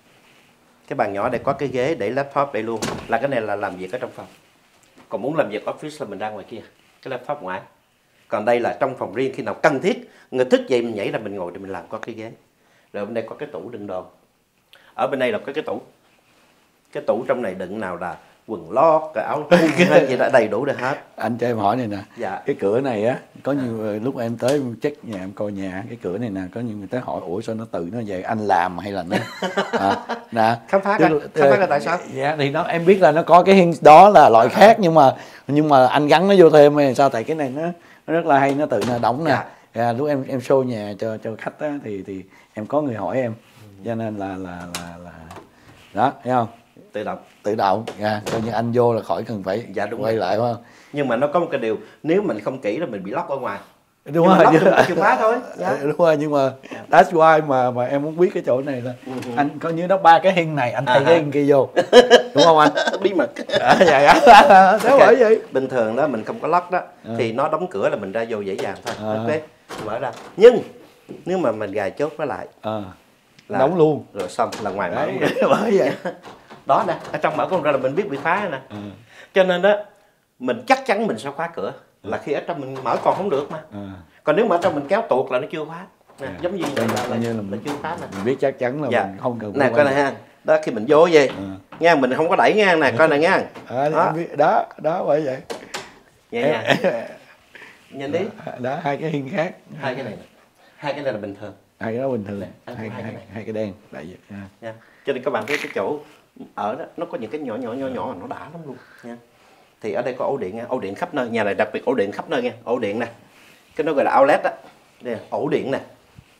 Cái bàn nhỏ ở đây có cái ghế để laptop đây luôn. Là cái này là làm việc ở trong phòng. Còn muốn làm việc office là mình ra ngoài kia, cái laptop ngoài. Còn đây là trong phòng riêng, khi nào cần thiết, người thức dậy mình nhảy ra mình ngồi để mình làm, có cái ghế. Rồi bên đây có cái tủ đựng đồ. Ở bên đây là có cái tủ. Cái tủ trong này đựng nào là quần lót, cái áo thun hết gì đã đầy đủ được hết. Anh cho em hỏi này nè, dạ. Cái cửa này á, có nhiều lúc em tới check nhà em coi nhà, cái cửa này nè, có nhiều người tới hỏi ủa sao nó tự nó về, anh làm hay là nó à, nè khám phá coi, khám phá coi tại sao? Dạ thì nó em biết là nó có cái hint đó là loại khác, nhưng mà nhưng mà anh gắn nó vô thêm hay sao, tại cái này nó, nó rất là hay, nó tự nó đóng nè. Dạ. Dạ, lúc em em show nhà cho cho khách á, thì thì em có người hỏi em, cho nên là là là là đó, thấy không? Tự động, tự động, yeah. Coi như anh vô là khỏi cần phải dạ, đúng quay rồi. lại, phải không? Nhưng mà nó có một cái điều, nếu mình không kỹ là mình bị lóc ở ngoài. Đúng rồi, chìa khóa thôi. Dạ. Đúng rồi, nhưng mà that's why mà mà em muốn biết cái chỗ này là uh-huh. anh có như nó ba cái hiên này, anh thay uh-huh. cái hiên kia vô, đúng không anh? Bí mật. À, dạ, dạ. Thế okay. Bởi vậy bình thường đó mình không có lóc đó, uh-huh. thì nó đóng cửa là mình ra vô dễ dàng thôi. Uh-huh. Ok, mở ra. Nhưng nếu mà mình gài chốt nó lại, uh-huh. là đóng luôn, rồi xong là ngoài mở. Bởi vậy. Đó nè, ở trong mở con ra là mình biết bị khóa nè. Ừ. Cho nên đó mình chắc chắn mình sẽ khóa cửa, ừ. là khi ở trong mình mở còn không được mà. Ừ. Còn nếu mà ở trong mình kéo tuột là nó chưa khóa. Nè, ừ. giống như vậy là, là, như là, là mình, chưa khóa nè. Mình biết chắc chắn là dạ. mình không cần. Nè coi này ha. Đó, khi mình vô vậy. Ừ. Nha, mình không có đẩy nha, nè coi này nha. À, đó. Biết, đó, đó bởi vậy. Nhẹ nha. Nhìn đi. Đó, hai cái hiên khác. Hai cái này. Hai cái này là bình thường. Hai cái đó bình thường. Hai, hai, hai, hai, cái hai cái đen đại vậy. À. Nha. Cho nên các bạn thấy cái chỗ ở đó nó có những cái nhỏ nhỏ nhỏ nhỏ nó đã lắm luôn nha. Thì ở đây có ổ điện nha, ổ điện khắp nơi, nhà này đặc biệt ổ điện khắp nơi nha, ổ điện nè, cái nó gọi là outlet đó, đây là ổ điện nè,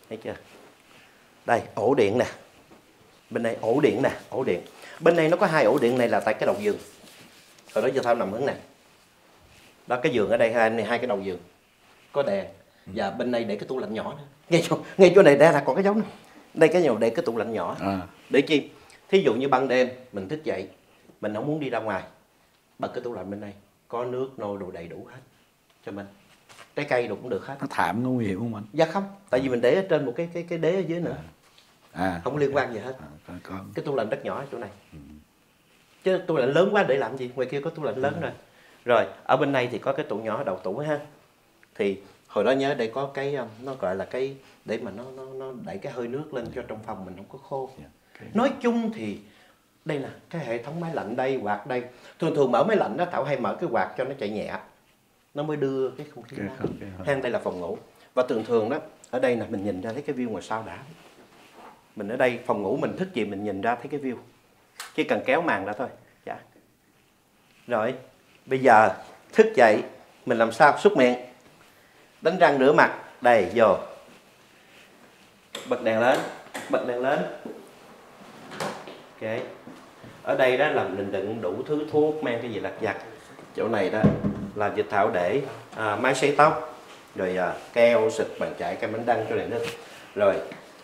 thấy chưa? Đây ổ điện nè, bên này ổ điện nè, ổ điện bên này nó có hai ổ điện này là tại cái đầu giường. Hồi đó giờ Thao nằm hướng này đó, cái giường ở đây hai này hai cái đầu giường có đèn, và bên này để cái tủ lạnh nhỏ nữa. Ngay chỗ ngay chỗ này đây là còn cái dấu nữa. Đây cái nhiều để cái tủ lạnh nhỏ à. Để chi? Thí dụ như ban đêm mình thức dậy mình không muốn đi ra ngoài, bật cái tủ lạnh bên đây có nước nôi đồ đầy đủ hết cho mình, trái cây đồ cũng được hết. Nó thảm có nguy hiểm không anh? Dạ không, tại vì mình để ở trên một cái cái cái đế ở dưới nữa. À. À, không liên quan gì hết. À, con, con. Cái tủ lạnh rất nhỏ ở chỗ này. Ừ. Chứ tủ lạnh lớn quá để làm gì? Ngoài kia có tủ lạnh lớn ừ. rồi. Rồi ở bên này thì có cái tủ nhỏ đầu tủ ha. Thì hồi đó nhớ đây có cái nó gọi là cái để mà nó nó nó đẩy cái hơi nước lên cho trong phòng mình không có khô. Yeah. Okay. Nói chung thì đây là cái hệ thống máy lạnh đây, quạt đây. Thường thường mở máy lạnh đó Thảo hay mở cái quạt cho nó chạy nhẹ, nó mới đưa cái không khí okay, okay, okay. Hang đây là phòng ngủ. Và thường thường đó ở đây là mình nhìn ra thấy cái view ngoài sau đã. Mình ở đây phòng ngủ mình thức gì mình nhìn ra thấy cái view, chỉ cần kéo màn ra thôi. Dạ. Rồi bây giờ thức dậy mình làm sao? Súc miệng, đánh răng rửa mặt, đây vô, bật đèn lên, bật đèn lên. Ok. Ở đây đó là mình đựng đủ thứ thuốc mang cái gì lặt vặt. Chỗ này đó là Dịch Thảo để à, máy sấy tóc, rồi à, keo xịt bàn chải, kem đánh răng cho này nữa. Rồi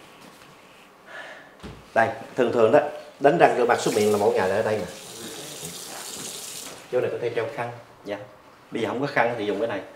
đây thường thường đó đánh răng rửa mặt súc miệng là mỗi ngày là ở đây nè. Chỗ này có thể treo khăn. Dạ. Bây giờ không có khăn thì dùng cái này.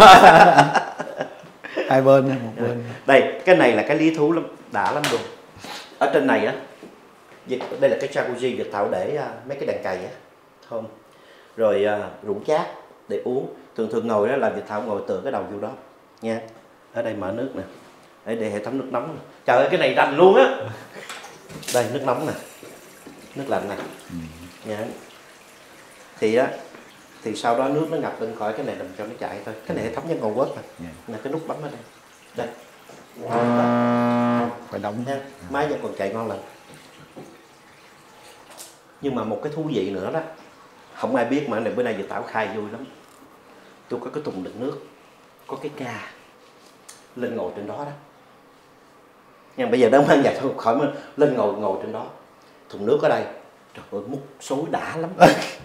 Hai bên một bên. Đây cái này là cái lý thú lắm, đã lắm luôn. Ở trên này á, đây là cái jacuzzi Dịch Thảo để uh, mấy cái đèn cày á, không. Rồi uh, rượu chát để uống. Thường thường ngồi đó là Dịch Thảo ngồi tựa cái đầu vô đó nha. Ở đây mở nước nè, để, để hệ thống nước nóng nè. Trời ơi cái này rành luôn á. Đây nước nóng nè, nước lạnh nè. Ừ. Nha. Thì á thì sau đó nước nó ngập lên khỏi cái này làm cho nó chạy thôi. Cái này hệ thống nhân cầu quất nè. Yeah. Là cái nút bấm ở đây. Đây. Phải đóng nha. Máy vẫn còn chạy ngon lành. Nhưng mà một cái thú vị nữa đó, không ai biết mà này bữa nay Dịch Thảo khai vui lắm. Tôi có cái thùng đựng nước, có cái ca lên ngồi trên đó đó. Nhưng bây giờ đó mang vậy thôi khỏi mà lên ngồi ngồi trên đó. Thùng nước ở đây, trời ơi múc xối đã lắm.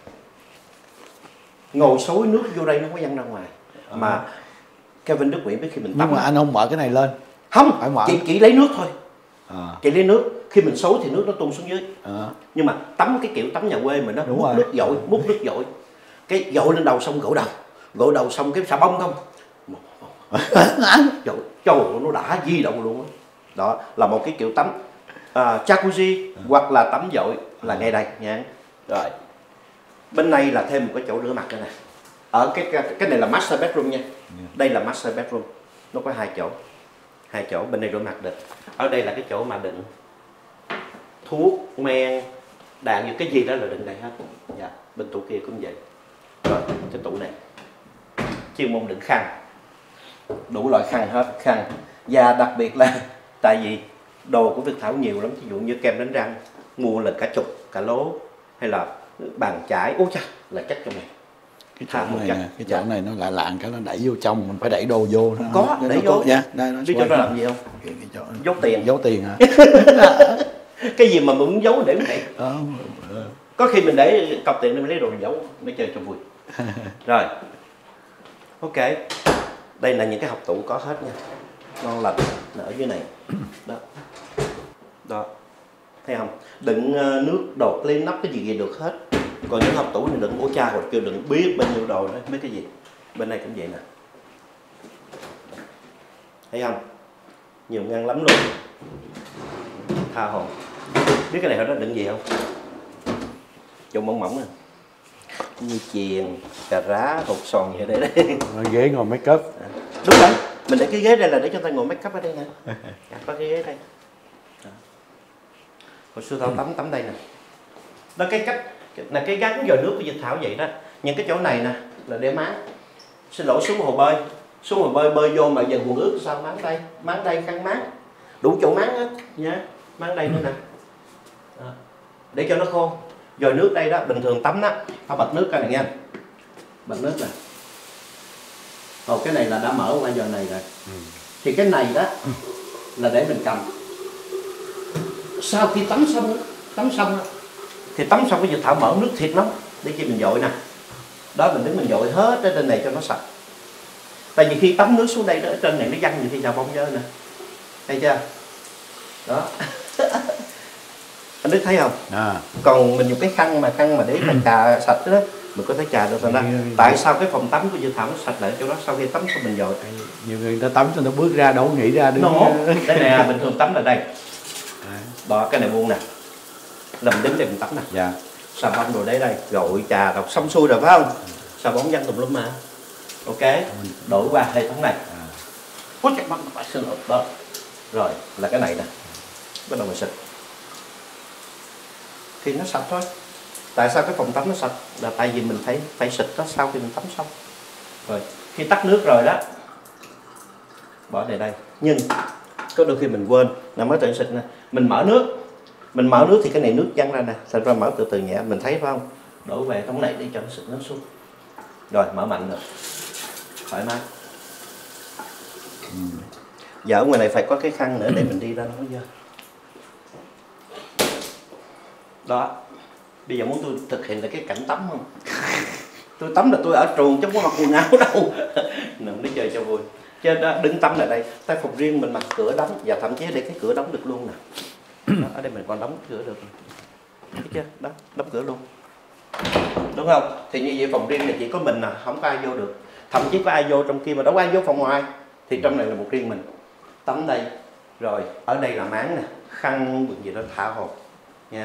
Ngồi xối nước vô đây nó có văng ra ngoài. À. Mà Kevin Đức Nguyễn biết khi mình tắm. Nhưng mà anh không mở cái này lên. Không, phải mở. Chỉ, chỉ lấy nước thôi. À. Chỉ lấy nước, khi mình xối thì nước nó tuôn xuống dưới. À. Nhưng mà tắm cái kiểu tắm nhà quê mình đó, đúng múc rồi. Nước dội, múc nước dội. Cái dội lên đầu xong gội đầu. Gội đầu xong cái xà bông không. Trời, trời nó đã di động luôn đó. Đó là một cái kiểu tắm uh, jacuzzi à. Hoặc là tắm dội là ngay đây nha. Rồi bên này là thêm một cái chỗ rửa mặt đây nè. Ở cái, cái cái này là master bedroom nha. Đây là master bedroom, nó có hai chỗ, hai chỗ bên đây rửa mặt được. Ở đây là cái chỗ mà đựng thuốc men đạn như cái gì đó là đựng đây hết. Dạ. Bên tủ kia cũng vậy. Rồi cái tủ này chuyên môn đựng khăn, đủ loại khăn hết, khăn. Và đặc biệt là tại vì đồ của Việt Thảo nhiều lắm, ví dụ như kem đánh răng mua là cả chục cả lố, hay là bàn chải, ôi cha là chất trong này. Cái chỗ này, nè, cái chỗ dạ. này nó lạ lạ cái nó đẩy vô trong, mình phải đẩy đồ vô. Nó, có nó, đẩy nó vô. Có, dạ, đây, nó biết chỗ nó làm gì không? Cái, cái chỗ, giấu tiền. Giấu tiền hả? Cái gì mà mình muốn giấu để vậy? Ờ, có khi mình để cọc tiền để mình lấy đồ mình giấu, nó chơi cho vui. Rồi, ok. Đây là những cái hộc tủ có hết nha, ngon lành ở dưới này. Đó, đó, thấy không? Đựng nước đồ clean nắp cái gì gì được hết. Còn những hộp tủ này đựng ô cha hoặc kêu đựng biết bao nhiêu đồ đó, mấy cái gì. Bên này cũng vậy nè, thấy không? Nhiều ngăn lắm luôn, tha hồ. Biết cái này hồi đó đựng gì không? Chỗ mỏng mỏng nè, như chuyền, cà rá, hột sòn vậy đấy đấy. Ghế ngồi make up. À, đúng rồi, mình để cái ghế đây là để cho ta ngồi make up ở đây nè. À, có cái ghế đây. À. Hồi xưa Thảo tắm tắm đây nè. Đó cái cách là cái gắn dò nước của Dịch Thảo vậy đó. Những cái chỗ này nè là để máng. Xin lỗi, xuống hồ bơi, xuống hồ bơi bơi vô mà dần quần ướt sao máng đây, máng đây khăn máng, đủ chỗ máng hết nha, máng đây nữa nè. À, để cho nó khô. Dò nước đây đó, bình thường tắm đó, phải bật nước coi này nha, bật nước nè. Ồ, cái này là đã mở qua dò này rồi. Ừ. Thì cái này đó là để mình cầm. Sau khi tắm xong tắm xong thì tắm xong cái Dược Thảo mở nước thiệt nóng để chi mình dội nè. Đó, mình đứng mình dội hết ở trên này cho nó sạch. Tại vì khi tắm nước xuống đây đó, ở trên này nó văng như khi xà bông dơ nè, thấy chưa? Đó. Anh Đức thấy không? À. Còn mình dùng cái khăn mà khăn mà để mà trà sạch đó, mình có thể trà được rồi đó. Tại sao cái phòng tắm của Dược Thảo nó sạch lại chỗ đó sau khi tắm xong mình dội? Nhiều người ta tắm xong nó bước ra đâu nghĩ ra đứng. Nó, cái này mình thường tắm là đây. Bỏ cái này buông nè, là mình đứng đây mình tắm nè. Dạ. Xà bông rồi đấy đây, gội trà đọc xong xuôi rồi phải không? Xà bông văng tùm lum mà. Ok, đổi qua hệ thống này. Hút chắc băng phải xin đó. Rồi là cái này nè, bắt đầu mình xịt thì nó sạch thôi. Tại sao cái phòng tắm nó sạch? Là tại vì mình phải phải xịt nó sau khi mình tắm xong. Rồi khi tắt nước rồi đó, bỏ về đây. Nhưng có đôi khi mình quên, là mới tự xịt nè, mình mở nước, mình mở nước thì cái này nước văng ra nè, thành ra mở từ từ nhẹ, mình thấy phải không? Đổ về trong này để cho nó xịt nó xuống. Rồi mở mạnh rồi, thoải mái. Ừ. Giờ ở ngoài này phải có cái khăn nữa để mình đi ra nó không dơ. Đó. Bây giờ muốn tôi thực hiện là cái cảnh tắm không? Tôi tắm là tôi ở truồng chứ không có mặc quần áo đâu. Nằm đi chơi cho vui. Chứ đó, đứng tắm là đây. Tại phòng riêng mình mặc cửa đóng và thậm chí để cái cửa đóng được luôn nè. Đó, ở đây mình còn đóng cửa được. Thấy chưa? Đó, đóng cửa luôn. Đúng không? Thì như vậy phòng riêng thì chỉ có mình nè, không có ai vô được. Thậm chí có ai vô trong kia mà đâu có ai vô phòng ngoài. Thì trong này là một riêng mình. Tắm đây. Rồi, ở đây là máng nè, khăn bực gì đó thả hồ nha.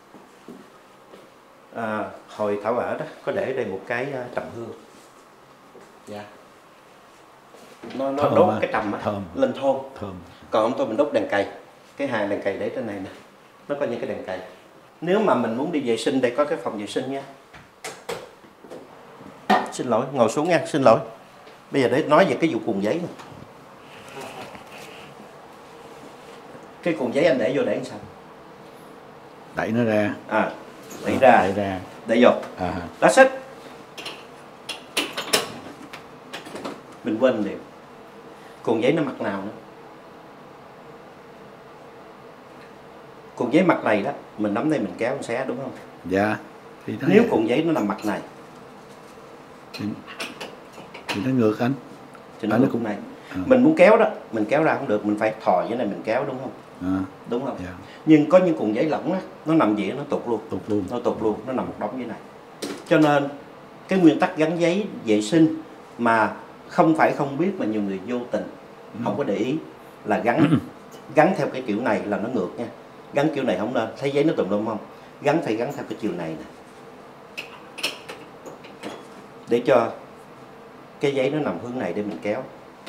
À, hồi Thảo ở đó có để đây một cái uh, trầm hương. Dạ. Yeah. Nó nó thơm đốt à. Cái trầm á lên thơm. Thơm. Còn ông tôi mình đốt đèn cầy. Cái hàng đèn cầy để trên này nè. Nó có những cái đèn cầy. Nếu mà mình muốn đi vệ sinh, đây có cái phòng vệ sinh nha. Xin lỗi, ngồi xuống nha, xin lỗi. Bây giờ để nói về cái vụ cuộn giấy này. Cái cuộn giấy anh để vô để làm sao? Đẩy nó ra. À, đẩy ra. Đẩy ra. Đẩy vô. À. That's it. Mình quên điểm. Cuộn giấy nó mặt nào nữa? Cuộn giấy mặt này đó, mình nắm đây mình kéo mình xé đúng không? Dạ. Thì nếu cuộn giấy nó nằm mặt này thì, thì nó ngược anh. Thì nó à, ngược cũng này. À. Mình muốn kéo đó, mình kéo ra không được, mình phải thò dưới này mình kéo đúng không? À. Đúng không? Dạ. Nhưng có những cuộn giấy lỏng á, nó nằm vậy nó tụt luôn. Tụt luôn. Nó tụt luôn, nó nằm một đống dưới này. Cho nên cái nguyên tắc gắn giấy vệ sinh mà không phải không biết mà nhiều người vô tình ừ. không có để ý là gắn gắn theo cái kiểu này là nó ngược nha. Gắn kiểu này không nên, thấy giấy nó tùm lum không? Gắn phải gắn theo cái chiều này nè. Để cho cái giấy nó nằm hướng này để mình kéo.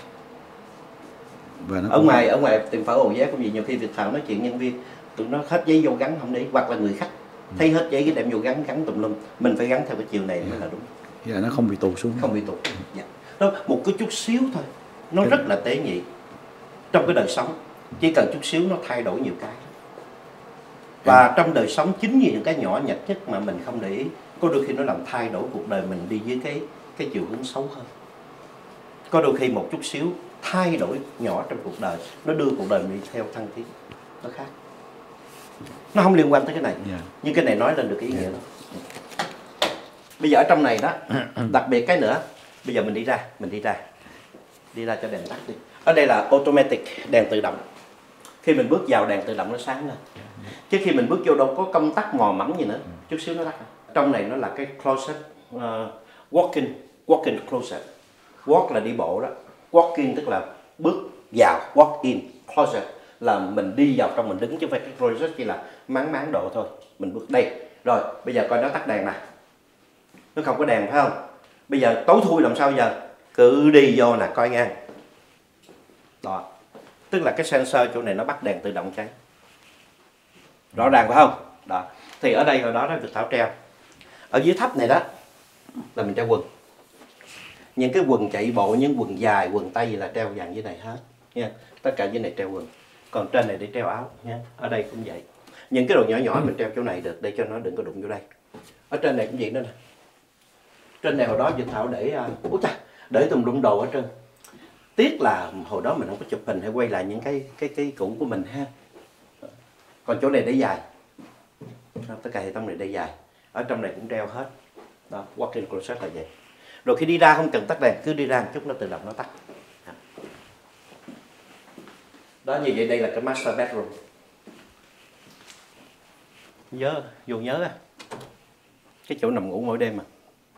Và nó ở ngoài ở ngoài tiệm phở Ồ Giá cũng vậy, nhiều khi Việt Thảo nói chuyện nhân viên tụi nó hết giấy vô gắn không để, hoặc là người khách ừ. thấy hết giấy cái đem vô gắn gắn tùm lum, mình phải gắn theo cái chiều này mới là đúng. Dạ, nó không bị tụt xuống. Không bị tụt. Dạ. Đó, một cái chút xíu thôi, nó cái... rất là tế nhị trong cái đời sống. Chỉ cần chút xíu nó thay đổi nhiều cái. Và ừ. trong đời sống chính vì những cái nhỏ nhặt nhất mà mình không để ý, có đôi khi nó làm thay đổi cuộc đời mình đi với cái cái chiều hướng xấu hơn. Có đôi khi một chút xíu thay đổi nhỏ trong cuộc đời nó đưa cuộc đời mình đi theo thăng tiến, nó khác. Nó không liên quan tới cái này, yeah. nhưng cái này nói lên được cái ý nghĩa yeah. đó. Bây giờ ở trong này đó, đặc biệt cái nữa, bây giờ mình đi ra, mình đi ra, đi ra cho đèn tắt đi. Ở đây là automatic, đèn tự động. Khi mình bước vào đèn tự động nó sáng lên. Chứ khi mình bước vô đâu có công tắc mò mẫm gì nữa, chút xíu nó tắt. Trong này nó là cái closet, uh, walk-in, walk-in closet. Walk là đi bộ đó, walk-in tức là bước vào, walk-in closet là mình đi vào trong mình đứng, chứ không phải cái closet chỉ là máng máng độ thôi. Mình bước đây. Rồi, bây giờ coi nó tắt đèn nè. Nó không có đèn phải không? Bây giờ tối thui làm sao giờ? Cứ đi vô nè, coi nha. Đó. Tức là cái sensor chỗ này nó bắt đèn tự động cháy. Rõ ràng phải không? Đó. Thì ở đây hồi đó đó Việt Thảo treo. Ở dưới thấp này đó là mình treo quần. Những cái quần chạy bộ, những quần dài, quần tây là treo dàn dưới này hết nha. Tất cả dưới này treo quần. Còn trên này để treo áo nha. Ở đây cũng vậy. Những cái đồ nhỏ nhỏ mình treo chỗ này được để cho nó đừng có đụng vô đây. Ở trên này cũng vậy nữa nè. Trên này hồi đó Việt Thảo để uh, út chà, để tùm lum đồ ở trên. Tiếc là hồi đó mình không có chụp hình hay quay lại những cái cái cái cũ của mình ha. Còn chỗ này để dài, tất cả hệ thống này để dài, ở trong này cũng treo hết. Đó, walk-in closet là vậy. Rồi khi đi ra không cần tắt đèn, cứ đi ra một chút nó tự động nó tắt. Đó, như vậy đây là cái master bedroom. Nhớ, vô nhớ á, cái chỗ nằm ngủ mỗi đêm mà.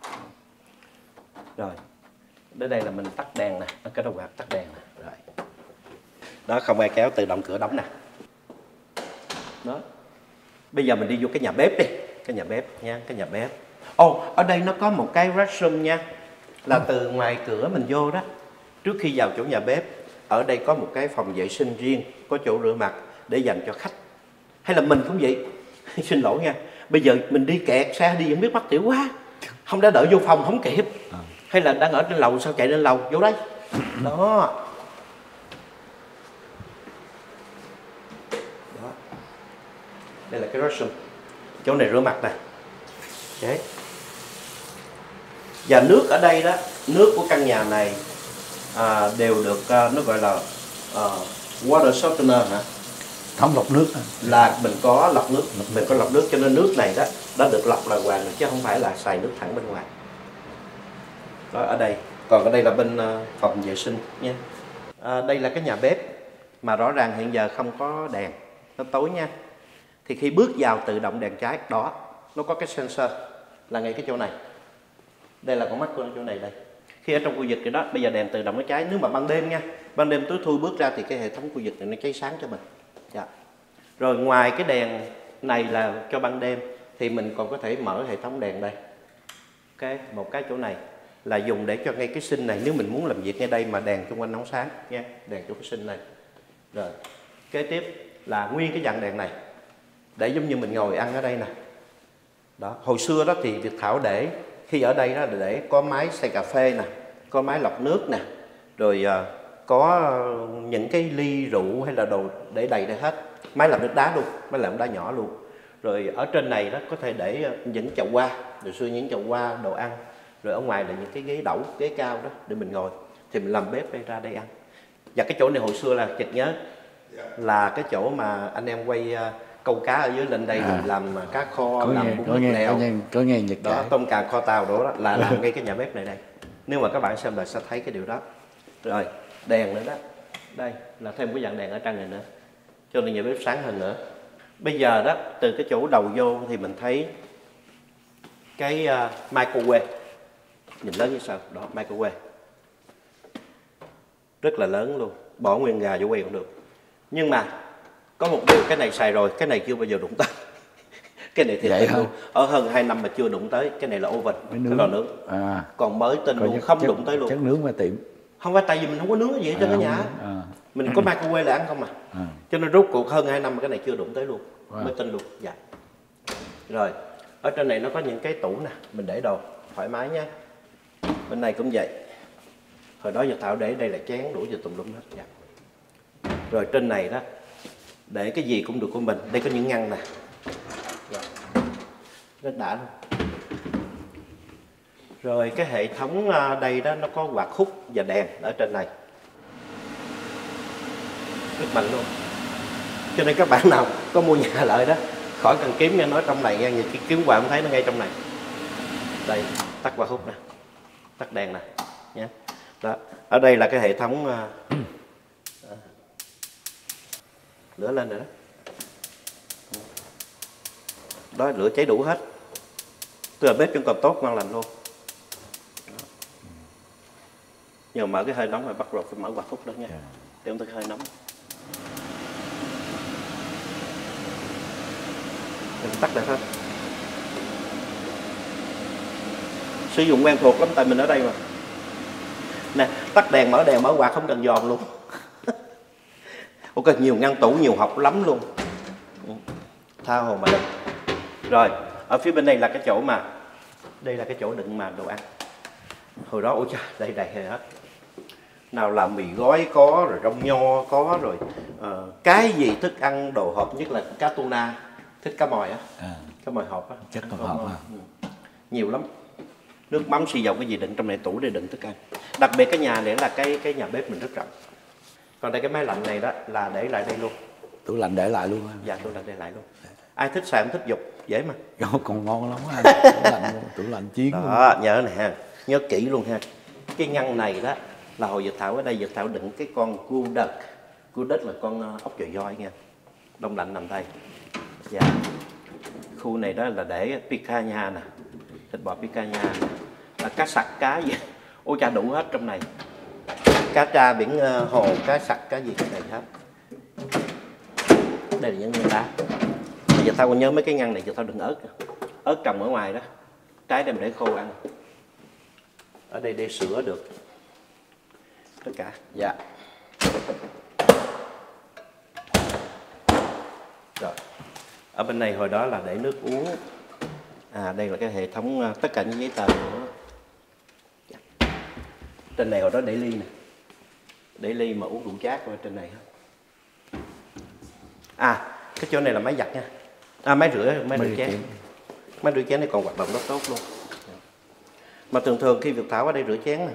Rồi, đến đây là mình tắt đèn nè, cái đầu quạt tắt đèn nè. Rồi. Đó, không ai kéo, tự động cửa đóng nè. Đó. Bây giờ mình đi vô cái nhà bếp đi, cái nhà bếp nha, cái nhà bếp. Ồ, oh, ở đây nó có một cái restroom nha, là từ ngoài cửa mình vô đó, trước khi vào chỗ nhà bếp, ở đây có một cái phòng vệ sinh riêng, có chỗ rửa mặt để dành cho khách. Hay là mình cũng vậy, xin lỗi nha, bây giờ mình đi kẹt xe đi không biết mắc tiểu quá, không đã đợi vô phòng không kịp, hay là đang ở trên lầu sao chạy lên lầu vô đây. Đó. Đó. Đây là cái restroom, chỗ này rửa mặt nè. Đấy. Và nước ở đây đó, nước của căn nhà này à, đều được uh, nó gọi là uh, water softener hả? Thống lọc nước. Là mình có lọc nước, mình có lọc nước cho nên nước này đó đã được lọc đàng hoàng rồi chứ không phải là xài nước thẳng bên ngoài. Đó, ở đây, còn ở đây là bên uh, phòng vệ sinh nha. À, đây là cái nhà bếp mà rõ ràng hiện giờ không có đèn, nó tối nha. Thì khi bước vào tự động đèn cháy đó, nó có cái sensor là ngay cái chỗ này. Đây là con mắt của chỗ này đây. Khi ở trong khu vực thì đó, bây giờ đèn tự động nó cháy. Nếu mà ban đêm nha, ban đêm tối thui bước ra thì cái hệ thống khu vực này nó cháy sáng cho mình. Dạ. Rồi ngoài cái đèn này là cho ban đêm thì mình còn có thể mở hệ thống đèn đây. Okay. Một cái chỗ này là dùng để cho ngay cái sinh này, nếu mình muốn làm việc ngay đây mà đèn xung quanh nóng sáng nha, đèn cho cái sinh này. Rồi kế tiếp là nguyên cái dàn đèn này để giống như mình ngồi ăn ở đây nè. Đó, hồi xưa đó thì Việt Thảo để khi ở đây đó là để có máy xay cà phê nè, có máy lọc nước nè, rồi uh, có những cái ly rượu hay là đồ để đầy đây hết, máy làm nước đá luôn, máy làm đá nhỏ luôn. Rồi ở trên này đó có thể để những chậu hoa, rồi xưa những chậu hoa, đồ ăn. Rồi ở ngoài là những cái ghế đẩu, ghế cao đó để mình ngồi, thì mình làm bếp đây ra đây ăn. Và cái chỗ này hồi xưa là chợt nhớ là cái chỗ mà anh em quay uh, câu cá ở dưới lên đây, à, rồi làm cá kho, có làm nghe, bún có nước nghe, lèo, có nghe, có nghe nhật đó, tôm càng kho tàu đó, đó là làm ngay cái nhà bếp này đây. Nếu mà các bạn xem là sẽ thấy cái điều đó. Rồi đèn nữa đó, đây là thêm cái dạng đèn ở trong này nữa, cho nên nhà bếp sáng hơn nữa. Bây giờ đó, từ cái chỗ đầu vô thì mình thấy cái uh, microwave, nhìn lớn như sao, đó microwave rất là lớn luôn, bỏ nguyên gà vô quay cũng được. Nhưng mà có một điều, cái này xài rồi, cái này chưa bao giờ đụng tới. Cái này thì luôn, ở hơn hai năm mà chưa đụng tới. Cái này là oven, cái lò nướng, à, còn mới tinh luôn, chất, không chất, đụng tới luôn. Chất nướng mà tiệm không phải, tại vì mình không có nướng cái gì trên à, cái nhà, à. Mình có microwave là ăn không mà, à. Cho nên rốt cuộc hơn hai năm mà cái này chưa đụng tới luôn, wow. Mới tinh luôn. Dạ. Rồi ở trên này nó có những cái tủ nè, mình để đồ thoải mái nha. Bên này cũng vậy, hồi đó giờ Thảo để đây là chén đủ giờ tùm lum hết. Dạ. Rồi trên này đó để cái gì cũng được của mình, đây có những ngăn nè. Dạ. Rất đã luôn. Rồi cái hệ thống đây đó nó có quạt hút và đèn ở trên này, rất mạnh luôn. Cho nên các bạn nào có mua nhà lại đó khỏi cần kiếm nghe nói trong này nghe, nhiều cái kiếm quạt không thấy nó ngay trong này. Đây tắt quạt hút nè, tắt đèn nè nhé. Đó, ở đây là cái hệ thống uh, uh, lửa lên rồi đó. Đó, lửa cháy đủ hết. Tức là bếp vẫn còn tốt, ngon lành luôn. Nhưng mà mở cái hơi nóng rồi bắt rồi phải mở quạt hút đó nha, để không thấy hơi nóng. Mình tắt lại thôi. Sử dụng quen thuộc lắm tại mình ở đây mà. Nè, tắt đèn, mở đèn, mở quạt không cần dòm luôn. Ok, nhiều ngăn tủ, nhiều hộc lắm luôn. Tha hồ mà đựng. Rồi, ở phía bên đây là cái chỗ mà, đây là cái chỗ đựng mà đồ ăn. Hồi đó, ôi trời, đây đầy hết. Nào là mì gói có, rồi rong nho có, rồi uh, cái gì thức ăn đồ hộp, nhất là cá tuna, thích cá mòi á, à, cá mòi hộp á, chất hộp á, ừ. Nhiều lắm. nước mắm xì dầu cái gì đựng trong này, tủ để đựng thức ăn. Đặc biệt cái nhà này là cái cái nhà bếp mình rất rộng. Còn đây cái máy lạnh này đó là để lại đây luôn. Tủ lạnh để lại luôn. Dạ, tủ lạnh để lại luôn. Ai thích xài không thích dục dễ mà. Còn ngon lắm anh. Tủ lạnh, tủ lạnh chiến luôn. Đó, nhớ này ha, nhớ kỹ luôn ha. Cái ngăn này đó là hồi Việt Thảo ở đây, Việt Thảo đựng cái con cua đực. Cua đực là con ốc chọi voi nha. Đông lạnh nằm đây. Dạ. Khu này đó là để picanha nè, thịt bò picanha nè, là cá sặc cá gì, ôi cha đủ hết trong này. Cá tra biển hồ, cá sặc cá gì trong này hết. Đây là những nguyên đá. Giờ tao còn nhớ mấy cái ngăn này, giờ tao đừng ớt, ớt trồng ở ngoài đó, trái đem để khô ăn. Ở đây để sữa được, tất cả. Dạ. Rồi. Ở bên này hồi đó là để nước uống. À, đây là cái hệ thống tất cả những giấy tờ nữa. Dạ. Trên này hồi đó để ly nè, để ly mà uống rượu chát ở trên này hết. À, cái chỗ này là máy giặt nha. À, máy rửa, máy rửa chén. Máy rửa chén này còn hoạt động rất tốt luôn. Mà thường thường khi Việt Thảo ở đây rửa chén này,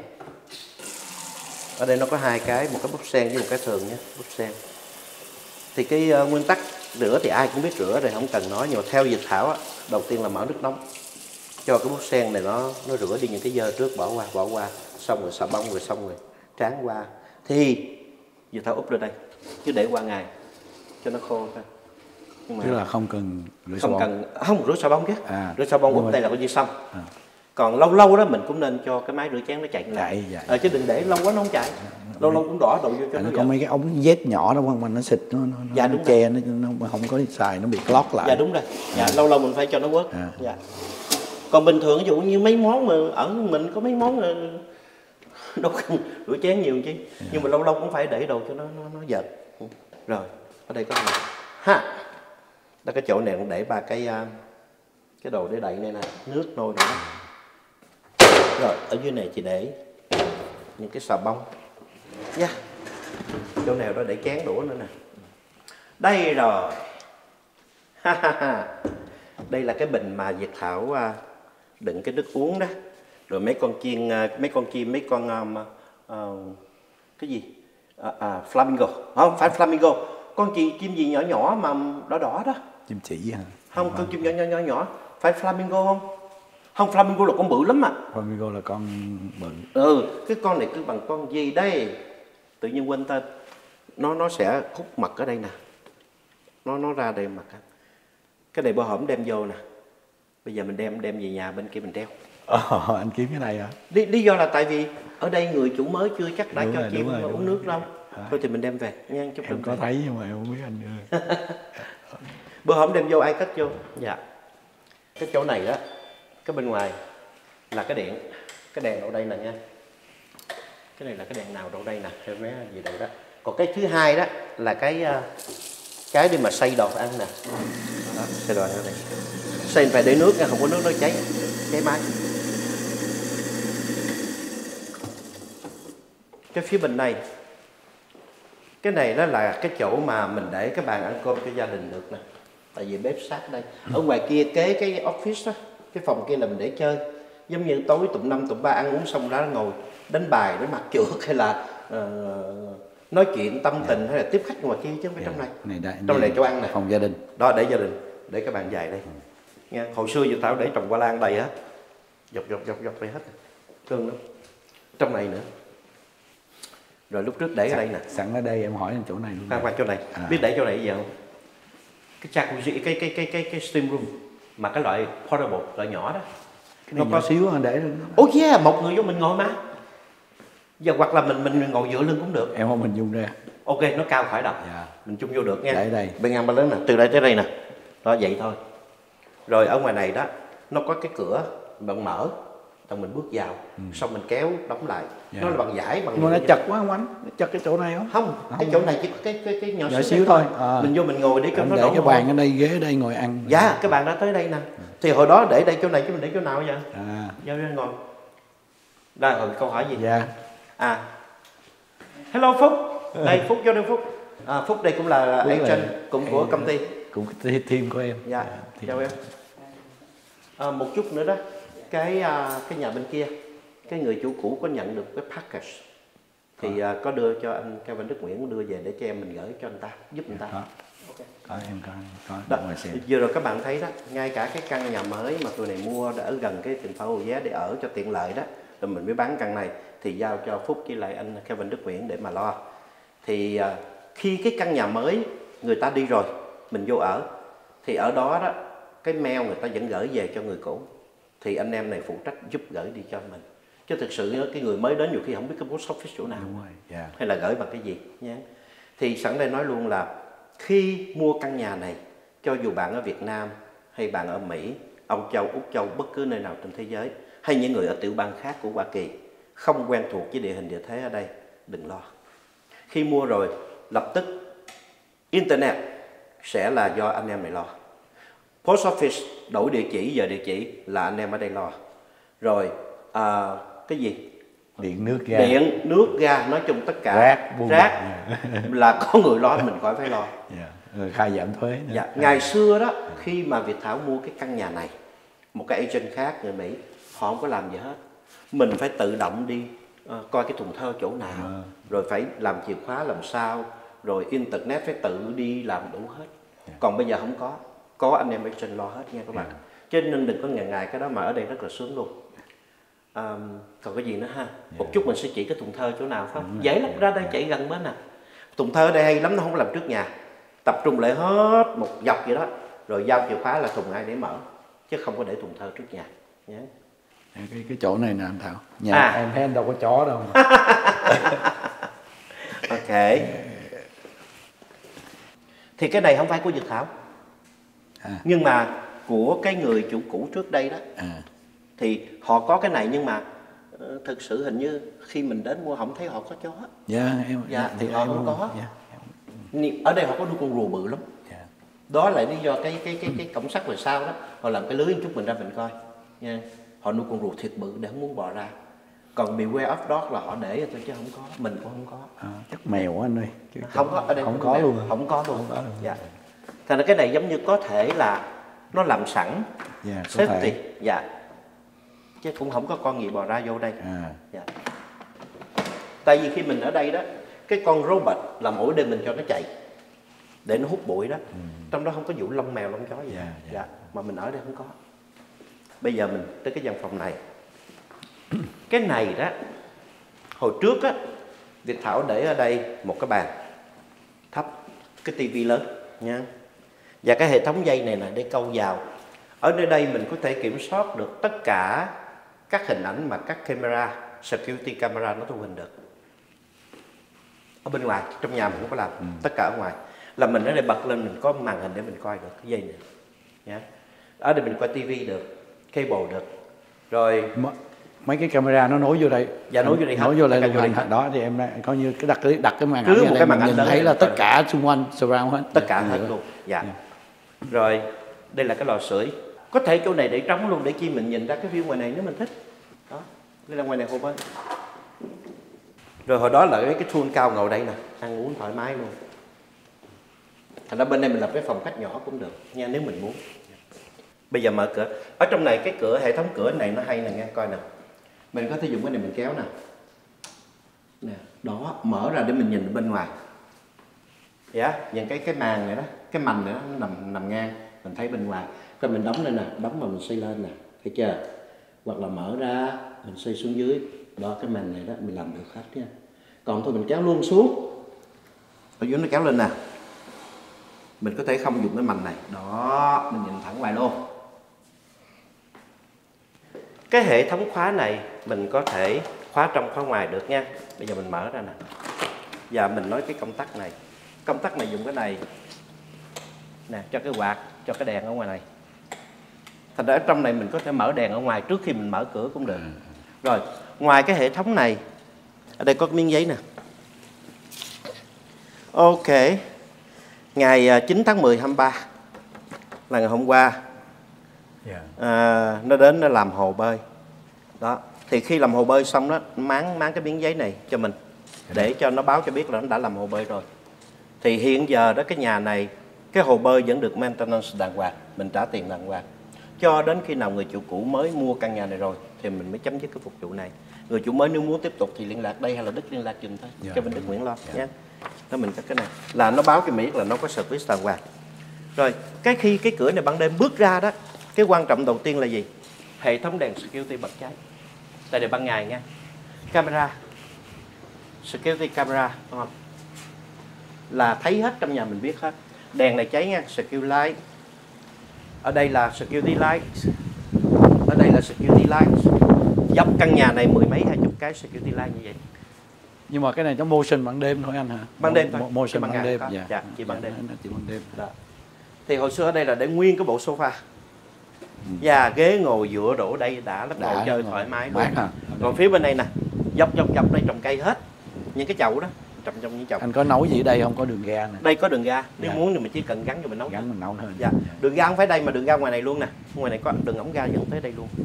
ở đây nó có hai cái, một cái bút sen với một cái thường nhé, bút sen. Thì cái uh, nguyên tắc rửa thì ai cũng biết rửa rồi, không cần nói, nhưng mà theo Việt Thảo á, đầu tiên là mở nước nóng cho cái bút sen này nó nó rửa đi những cái dơ trước, bỏ qua bỏ qua, xong rồi xà bông rồi xong rồi tráng qua, thì Việt Thảo úp lên đây, chứ để qua ngày cho nó khô thôi. Nhưng mà tức là không cần rửa không xà cần không rửa xà bông chứ, à, rửa xà bông úp đây là coi như xong. À. Còn lâu lâu đó mình cũng nên cho cái máy rửa chén nó chạy lại, à, chứ đừng để lâu quá nó không chạy, lâu lâu cũng đỏ đồ vô cho à, nó. Nó có mấy cái ống vết nhỏ đó mà nó xịt nó nó, dạ, nó che nó, nó không có xài, nó bị clog lại. Dạ đúng rồi. Dạ, à. Lâu lâu mình phải cho nó quất. À. Dạ. Còn bình thường ví dụ như mấy món mà ở mình có mấy món đâu cần rửa chén nhiều chứ, à. Nhưng mà lâu lâu cũng phải để đồ cho nó nó nó dệt. Rồi ở đây có này ha, đây cái chỗ này cũng để ba cái cái đồ để đậy này nè, nước nôi nữa. Rồi ở dưới này chị để những cái xà bông nha. Chỗ nào đó để chén đũa nữa nè. Đây rồi. Đây là cái bình mà Việt Thảo đựng cái nước uống đó. Rồi mấy con chiên, mấy con chim, mấy con um, uh, cái gì? À, à, flamingo. Không phải flamingo. Con chim, chim gì nhỏ nhỏ mà đỏ đỏ đó. Chim chỉ hả? Không, con chim nhỏ nhỏ nhỏ nhỏ. Phải flamingo không? Không, flamingo là con bự lắm à. Flamingo là con bự. Ừ, cái con này cứ bằng con gì đây? Tự nhiên quên tên. Nó nó sẽ hút mật ở đây nè. Nó nó ra đây mật. Cái này bơ hổm đem vô nè. Bây giờ mình đem đem về nhà bên kia mình treo. Ờ, anh kiếm cái này hả? Lý, lý do là tại vì ở đây người chủ mới chưa chắc đã đúng cho rồi, chim rồi, uống nước đâu. Thôi thì mình đem về nha. Chút em có về. Thấy nhưng mà em không biết anh ơi. Bơ hổm đem vô ai cất vô. Dạ. Cái chỗ này đó, cái bên ngoài là cái điện, cái đèn ở đây nè nha. Cái này là cái đèn nào đâu đây nè, theo mấy gì đâu đó. Còn cái thứ hai đó là cái cái để mà xay đồ ăn nè. Đó, xay đồ ăn ở đây. Xay phải để nước nha, không có nước nó cháy, cháy máy. Cái phía bên này, cái này đó là cái chỗ mà mình để cái bàn ăn cơm cho gia đình được nè. Tại vì bếp sát đây. Ở ngoài kia kế cái office đó, cái phòng kia là mình để chơi. Giống như tối tụm năm tụm ba ăn uống xong đó ngồi đánh bài, đánh mặt trượt hay là uh, nói chuyện tâm tình hay là tiếp khách ngoài kia chứ không phải trong này. Này đây, trong này chỗ ăn nè. Phòng gia đình. Đó để gia đình, để cái bàn dài đây. Ừ. Nha, hồi xưa Việt Thảo để trồng hoa lan đầy hết. Dọc dọc dọc dọc đây hết. Thương lắm. Trong này nữa. Rồi lúc trước để sẵn, ở đây nè. Sẵn ở đây em hỏi anh chỗ này luôn. Khoan khoan chỗ này. À. Biết để chỗ này gì không? Cái jacuzzi, cái cái cái cái cái steam room mà cái loại portable, loại nhỏ đó. Cái này nó nhỏ có xíu để lên. Ủa yeah, một người vô mình ngồi mà. Giờ hoặc là mình mình ngồi dựa lưng cũng được. Em không mình dung ra. Ok, nó cao khỏi đầu. Dạ. Mình chung vô được nha. Để đây. Bên ngang bên lớn nè, từ đây tới đây nè. Đó vậy thôi. Rồi ở ngoài này đó, nó có cái cửa bạn mở, xong mình bước vào, ừ. xong mình kéo đóng lại. Dạ. Nó là bằng vải, bằng. Nhưng mà nó chật quá không anh? Nó chật cái chỗ này không? Không, không. Cái chỗ này chỉ có cái cái cái nhỏ, nhỏ xíu thôi. À. Mình vô mình ngồi để cho anh nó để đổ cái ngồi. bàn ở đây, ghế ở đây ngồi ăn. Dạ, cái bàn đã tới đây nè. Thì hồi đó để đây chỗ này chứ mình để chỗ nào vậy? À. Vô ra ngồi. Đây rồi câu hỏi gì? Dạ. À. Hello Phúc. Đây Phúc vô đây Phúc. À, Phúc đây cũng là agent cũng của công ty. Cũng team của em. Dạ. Chào em. À, một chút nữa đó. cái uh, cái nhà bên kia, cái người chủ cũ có nhận được cái package thì uh, có đưa cho anh Kevin Đức Nguyễn, đưa về để cho em mình gửi cho anh ta, giúp anh ta. Có, có em có, có đó, ngoài xem. vừa rồi các bạn thấy đó, ngay cả cái căn nhà mới mà tụi này mua đã ở gần cái thành phố Hồ Giá để ở cho tiện lợi đó, rồi mình mới bán căn này thì giao cho Phúc với lại anh Kevin Đức Nguyễn để mà lo. Thì uh, khi cái căn nhà mới người ta đi rồi, mình vô ở thì ở đó đó cái mail người ta vẫn gửi về cho người cũ, thì anh em này phụ trách giúp gửi đi cho mình. Chứ thực sự cái người mới đến nhiều khi không biết cái post office chỗ nào. Đúng rồi, yeah. Hay là gửi bằng cái gì nhé. Thì sẵn đây nói luôn là khi mua căn nhà này, cho dù bạn ở Việt Nam hay bạn ở Mỹ, Âu Châu, Úc Châu, bất cứ nơi nào trên thế giới, hay những người ở tiểu bang khác của Hoa Kỳ không quen thuộc với địa hình địa thế ở đây, đừng lo. Khi mua rồi lập tức Internet sẽ là do anh em này lo. Post office đổi địa chỉ, giờ địa chỉ là anh em ở đây lo. Rồi à, cái gì? Điện nước ga. Điện, nước ga, nói chung tất cả rác, rác yeah. là có người lo, mình khỏi phải lo. Yeah. Rồi khai giảm thuế nữa. Dạ. Ngày xưa đó, khi mà Việt Thảo mua cái căn nhà này, một cái agent khác người Mỹ, họ không có làm gì hết. Mình phải tự động đi uh, coi cái thùng thơ chỗ nào, à. rồi phải làm chìa khóa làm sao, rồi internet phải tự đi làm đủ hết. Yeah. Còn bây giờ không có, có anh em agent lo hết nha các bạn. Yeah. Cho nên đừng có ngần ngại cái đó, mà ở đây rất là sướng luôn. Um, còn cái gì nữa ha? Yeah. Một chút mình sẽ chỉ cái thùng thơ chỗ nào không? Dễ lắm, ra đây chạy gần bên nè. Thùng thơ ở đây hay lắm, nó không làm trước nhà. Tập trung lại hết một dọc vậy đó, rồi giao chìa khóa là thùng ai để mở, chứ không có để thùng thơ trước nhà nhé. Cái cái chỗ này nè anh Thảo, nhà à. em thấy anh đâu có chó đâu mà. Ok. Thì cái này không phải của Việt Thảo, à. nhưng mà của cái người chủ cũ trước đây đó. À. Thì họ có cái này, nhưng mà uh, thực sự hình như khi mình đến mua không thấy họ có chó. Dạ em. Dạ thì họ em không có. Dạ. Ở đây họ có nuôi con rùa bự lắm. Yeah. Đó là lý do cái cái cái cái cổng sắt về sau đó, họ làm cái lưới một chút mình ra mình coi nha. Họ nuôi con rùa thiệt bự để không muốn bò ra. Còn beware of dog là họ để thôi chứ không có, mình cũng không có. À, chắc mèo anh ơi. Chứ không có, ở đây không, không có luôn. Không có luôn. Không có luôn. Dạ. Thành ra cái này giống như có thể là nó làm sẵn. Yeah, safety. Dạ. Chứ cũng không có con gì bò ra vô đây. À. Dạ. Tại vì khi mình ở đây đó, cái con robot là mỗi đêm mình cho nó chạy để nó hút bụi đó. Ừ. Trong đó không có vụ lông mèo lông chó gì. Yeah, yeah. Dạ. Mà mình ở đây không có. Bây giờ mình tới cái văn phòng này. Cái này đó, hồi trước á, Việt Thảo để ở đây một cái bàn thấp, cái tivi lớn nha. Và cái hệ thống dây này nè để câu vào. Ở nơi đây mình có thể kiểm soát được tất cả các hình ảnh mà các camera, security camera nó thu hình được. Ở bên ngoài, trong nhà mình không có làm, ừ. tất cả ở ngoài. Là mình ở đây bật lên, mình có màn hình để mình coi được cái dây này. Yeah. Ở đây mình coi tivi được, cable được. Rồi mấy cái camera nó nối vô đây. Dạ nối vô đây hết. Nối vô đây luôn hành đó thì em coi như cái đặt cái đặt cái màn ảnh một cái màn ảnh nhìn thấy là tất cả xung quanh surround hết. Tất cả hết luôn. Dạ. Yeah. Rồi đây là cái lò sưởi. Có thể chỗ này để trống luôn để chi mình nhìn ra cái view ngoài này nếu mình thích. Đó. Đây là ngoài này hồ bơi. Rồi hồi đó là cái cái thun cao ngồi đây nè, ăn uống thoải mái luôn. Thành ra bên đây mình lập cái phòng khách nhỏ cũng được nha nếu mình muốn. Bây giờ mở cửa. Ở trong này cái cửa, hệ thống cửa này nó hay nè nghe coi nè. Mình có thể dùng cái này mình kéo nè. Nè, đó, mở ra để mình nhìn bên ngoài. Dạ, yeah, nhìn cái cái màn này đó, cái mành này đó, nó nằm nằm ngang, mình thấy bên ngoài. Rồi mình đóng lên nè, đóng mà mình xoay lên nè, thấy chưa? Hoặc là mở ra, mình xoay xuống dưới. Đó, cái màn này đó mình làm được hết nha. Còn thôi mình kéo luôn xuống. Ở dưới nó kéo lên nè. Mình có thể không dùng cái mành này. Đó, mình nhìn thẳng ngoài luôn. Cái hệ thống khóa này mình có thể khóa trong khóa ngoài được nha. Bây giờ mình mở ra nè. Và mình nói cái công tắc này. Công tắc này dùng cái này nè, cho cái quạt, cho cái đèn ở ngoài này. Thành ra ở trong này mình có thể mở đèn ở ngoài trước khi mình mở cửa cũng được. Rồi, ngoài cái hệ thống này, ở đây có cái miếng giấy nè. Ok. Ngày chín tháng mười hai mươi ba là ngày hôm qua. À, nó đến nó làm hồ bơi. Đó. Thì khi làm hồ bơi xong đó, máng máng cái miếng giấy này cho mình để cho nó báo cho biết là nó đã làm hồ bơi rồi. Thì hiện giờ đó cái nhà này, cái hồ bơi vẫn được maintenance đàng hoàng, mình trả tiền đàng hoàng. cho đến khi nào người chủ cũ mới mua căn nhà này rồi thì mình mới chấm dứt cái phục vụ này. Người chủ mới nếu muốn tiếp tục thì liên lạc đây hay là Đức liên lạc giùm thôi, Dạ. cho bên Đức Nguyễn lo Dạ. nhé. Đó mình có cái này là nó báo cho mình biết là nó có service đàng hoàng. Rồi cái khi cái cửa này ban đêm bước ra đó, cái quan trọng đầu tiên là gì? Hệ thống đèn security bật cháy. Tại đây ban ngày nha, camera security camera đúng không? Là thấy hết trong nhà mình biết hết. Đèn này cháy nha, security light. Ở đây là security light. Ở đây là security light. Dọc căn nhà này mười mấy hai chục cái security light như vậy. Nhưng mà cái này nó motion ban đêm thôi anh hả? Ban đêm thôi. Motion ban, ban đêm. Dạ. Dạ, chỉ ban đêm. Nó chỉ ban đêm. Đó. Thì hồi xưa ở đây là để nguyên cái bộ sofa. Ừ. Và ghế ngồi dựa đổ đây đã lắm, ngồi chơi thoải mái luôn. Còn phía bên này nè, dọc dọc dọc đây trồng cây hết. Những cái chậu đó trồng trong những chậu. Anh có nấu gì ở đây không? Có đường ga nè. Đây có đường ga, nếu Dạ. muốn thì mình chỉ cần gắn cho mình nấu. Gắn mình nấu thôi. Dạ. Đường ga không phải đây mà đường ga ngoài này luôn nè. Ngoài này có đường ống ga dẫn tới đây luôn.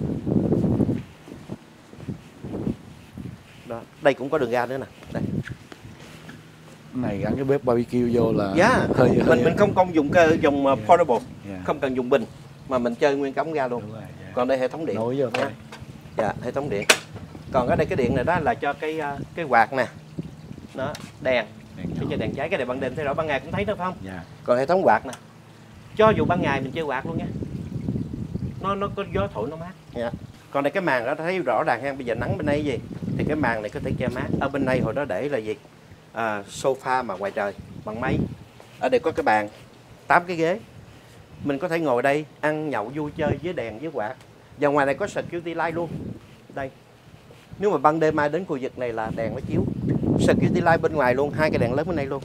Đó, đây cũng có đường ga nữa nè. Đây. Cái này gắn cái bếp barbecue vô là Dạ. Yeah. hơi, hơi mình mình không không dùng cái dùng Yeah. portable, Yeah. không cần dùng bình mà mình chơi nguyên cái ống ga luôn. Rồi, yeah. Còn đây hệ thống điện. Nối vô thôi. Dạ, hệ thống điện. Còn ở đây cái điện này đó là cho cái cái quạt nè. Nó đèn, để cho đèn cháy. Cái này ban đêm thấy rõ, ban ngày cũng thấy đó phải không? Dạ. Còn hệ thống quạt nè. Cho dù ban ngày mình chơi quạt luôn nha. Nó nó có gió thổi nó mát. Dạ. Còn đây cái màn đó thấy rõ ràng ha, bây giờ nắng bên đây gì thì cái màn này có thể che mát. Ở bên đây hồi đó để là gì? À, sofa mà ngoài trời bằng máy. Ở đây có cái bàn, tám cái ghế. Mình có thể ngồi đây ăn nhậu vui chơi với đèn với quạt. Và ngoài này có security light luôn. Đây. Nếu mà ban đêm ai đến khu vực này là đèn nó chiếu. Security light bên ngoài luôn, hai cái đèn lớn bên đây luôn.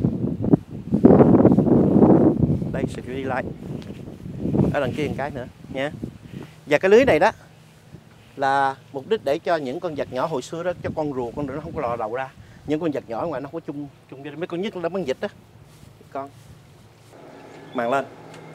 Đây security light. Ở đằng kia một cái nữa nha. Và cái lưới này đó là mục đích để cho những con vật nhỏ hồi xưa đó, cho con rùa con rùa nó không có lò đầu ra. Những con vật nhỏ ở ngoài nó không có chung chung với mấy con nhất là bán dịch đó. Con màn lên.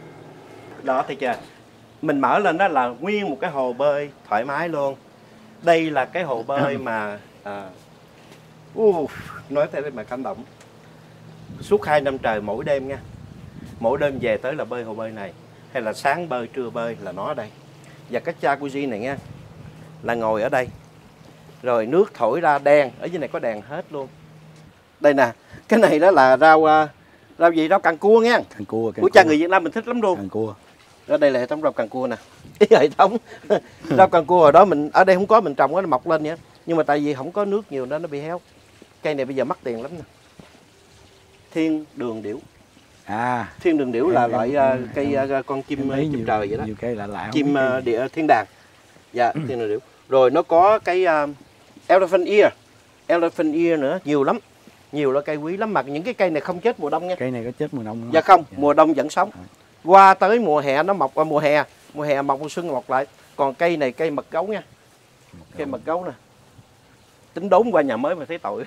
Đó thấy chưa? Mình mở lên đó là nguyên một cái hồ bơi thoải mái luôn. Đây là cái hồ bơi mà à, uh, nói thế mà cảm động. Suốt hai năm trời mỗi đêm nha. Mỗi đêm về tới là bơi hồ bơi này. Hay là sáng bơi, trưa bơi là nó ở đây. Và cái jacuzzi này nha, là ngồi ở đây. Rồi nước thổi ra đèn, ở dưới này có đèn hết luôn. Đây nè, cái này đó là rau rau gì, rau càng cua nha. Càng cua. Của cha người Việt Nam mình thích lắm luôn. Càng cua. Ở đây là hệ thống rau càng cua nè. Hệ thống rau càng cua hồi đó mình ở đây không có, mình trồng nó mọc lên vậy. Nhưng mà tại vì không có nước nhiều đó nó bị héo. Cây này bây giờ mắc tiền lắm nè. Thiên đường điểu. À, thiên đường điểu là em, loại em, cây em, con chim, chim nhiều, trời vậy đó. Nhiều cây lạ lạ. Chim uh, địa thiên đàng. Dạ, thiên đường điểu. Rồi nó có cái uh, elephant ear. Elephant ear nữa, nhiều lắm. Nhiều là cây quý lắm, mà những cái cây này không chết mùa đông nha. Cây này có chết mùa đông không? Dạ không, dạ. Mùa đông vẫn sống. Qua tới mùa hè nó mọc, qua mùa hè, mùa hè mọc, mùa xuân mọc lại. Còn cây này cây mật gấu nha. Mật cây mật gấu nè. Tính đốn qua nhà mới mà thấy tội.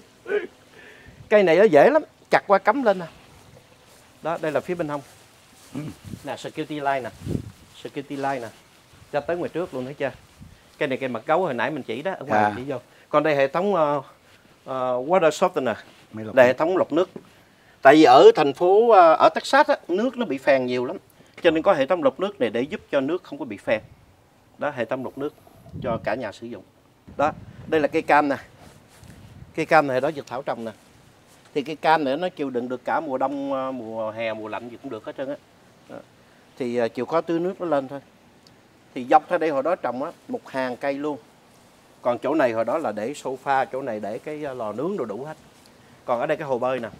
Cây này nó dễ lắm, chặt qua cắm lên nè. Đó, đây là phía bên hông. Nè, security light nè. Security light nè. Ra tới ngoài trước luôn thấy chưa? Cây này cây mật gấu hồi nãy mình chỉ đó, ở ngoài à. Chỉ vô. Còn đây hệ thống uh, uh, water softener. Đây hệ thống lọc nước. Tại vì ở thành phố, uh, ở Texas á, nước nó bị phèn nhiều lắm. Cho nên có hệ thống lọc nước này để giúp cho nước không có bị phèn. Đó, hệ thống lọc nước cho cả nhà sử dụng. Đó, đây là cây cam nè. Cây cam này đó Dược Thảo trồng nè. Thì cái cam này nó chịu đựng được cả mùa đông, mùa hè, mùa lạnh gì cũng được hết trơn á. Thì chịu khó tưới nước nó lên thôi. Thì dọc theo đây hồi đó trồng á, một hàng cây luôn. Còn chỗ này hồi đó là để sofa, chỗ này để cái lò nướng đồ đủ hết. Còn ở đây cái hồ bơi nè.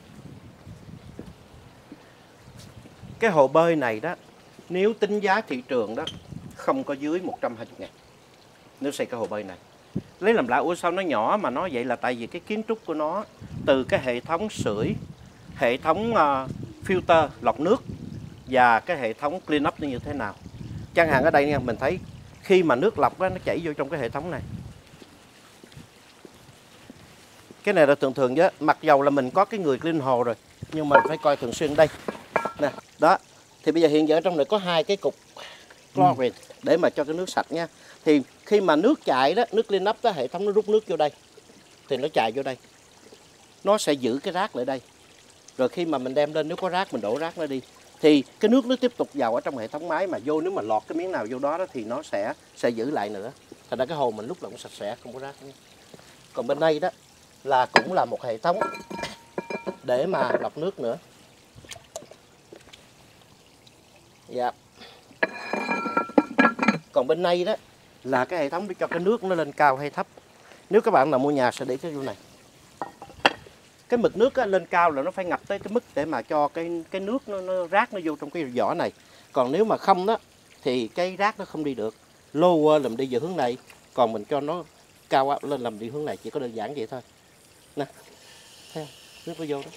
Cái hồ bơi này đó, nếu tính giá thị trường đó, không có dưới một trăm hai mươi ngàn. Nếu xây cái hồ bơi này. Lấy làm lạ, ủa sao nó nhỏ mà nó vậy, là tại vì cái kiến trúc của nó từ cái hệ thống sưởi, hệ thống uh, filter lọc nước và cái hệ thống clean up như thế nào. Chẳng hạn ở đây nha, mình thấy khi mà nước lọc đó, nó chảy vô trong cái hệ thống này. Cái này là thường thường chứ, mặc dầu là mình có cái người clean hồ rồi, nhưng mà phải coi thường xuyên đây. Nè, đó. Thì bây giờ hiện giờ ở trong này có hai cái cục chlorine ừ. để mà cho cái nước sạch nha. Thì khi mà nước chảy đó, nước clean up đó, hệ thống nó rút nước vô đây. Thì nó chảy vô đây. Nó sẽ giữ cái rác lại đây. Rồi khi mà mình đem lên, nếu có rác mình đổ rác nó đi. thì cái nước nó tiếp tục vào ở trong hệ thống máy mà vô, nếu mà lọt cái miếng nào vô đó, đó thì nó sẽ sẽ giữ lại nữa. Thành ra cái hồ mình lúc nào cũng sạch sẽ, không có rác. Còn bên đây đó là cũng là một hệ thống để mà lọc nước nữa. Dạ. Còn bên đây đó là cái hệ thống để cho cái nước nó lên cao hay thấp. Nếu các bạn nào mua nhà sẽ để cái chỗ này. Cái mực nước á, lên cao là nó phải ngập tới cái mức để mà cho cái cái nước nó, nó rác nó vô trong cái vỏ này. Còn nếu mà không đó thì cái rác nó không đi được. Lower làm đi về hướng này, còn mình cho nó cao lên làm đi hướng này, chỉ có đơn giản vậy thôi. Nè, thấy không? Nước nó vô đó.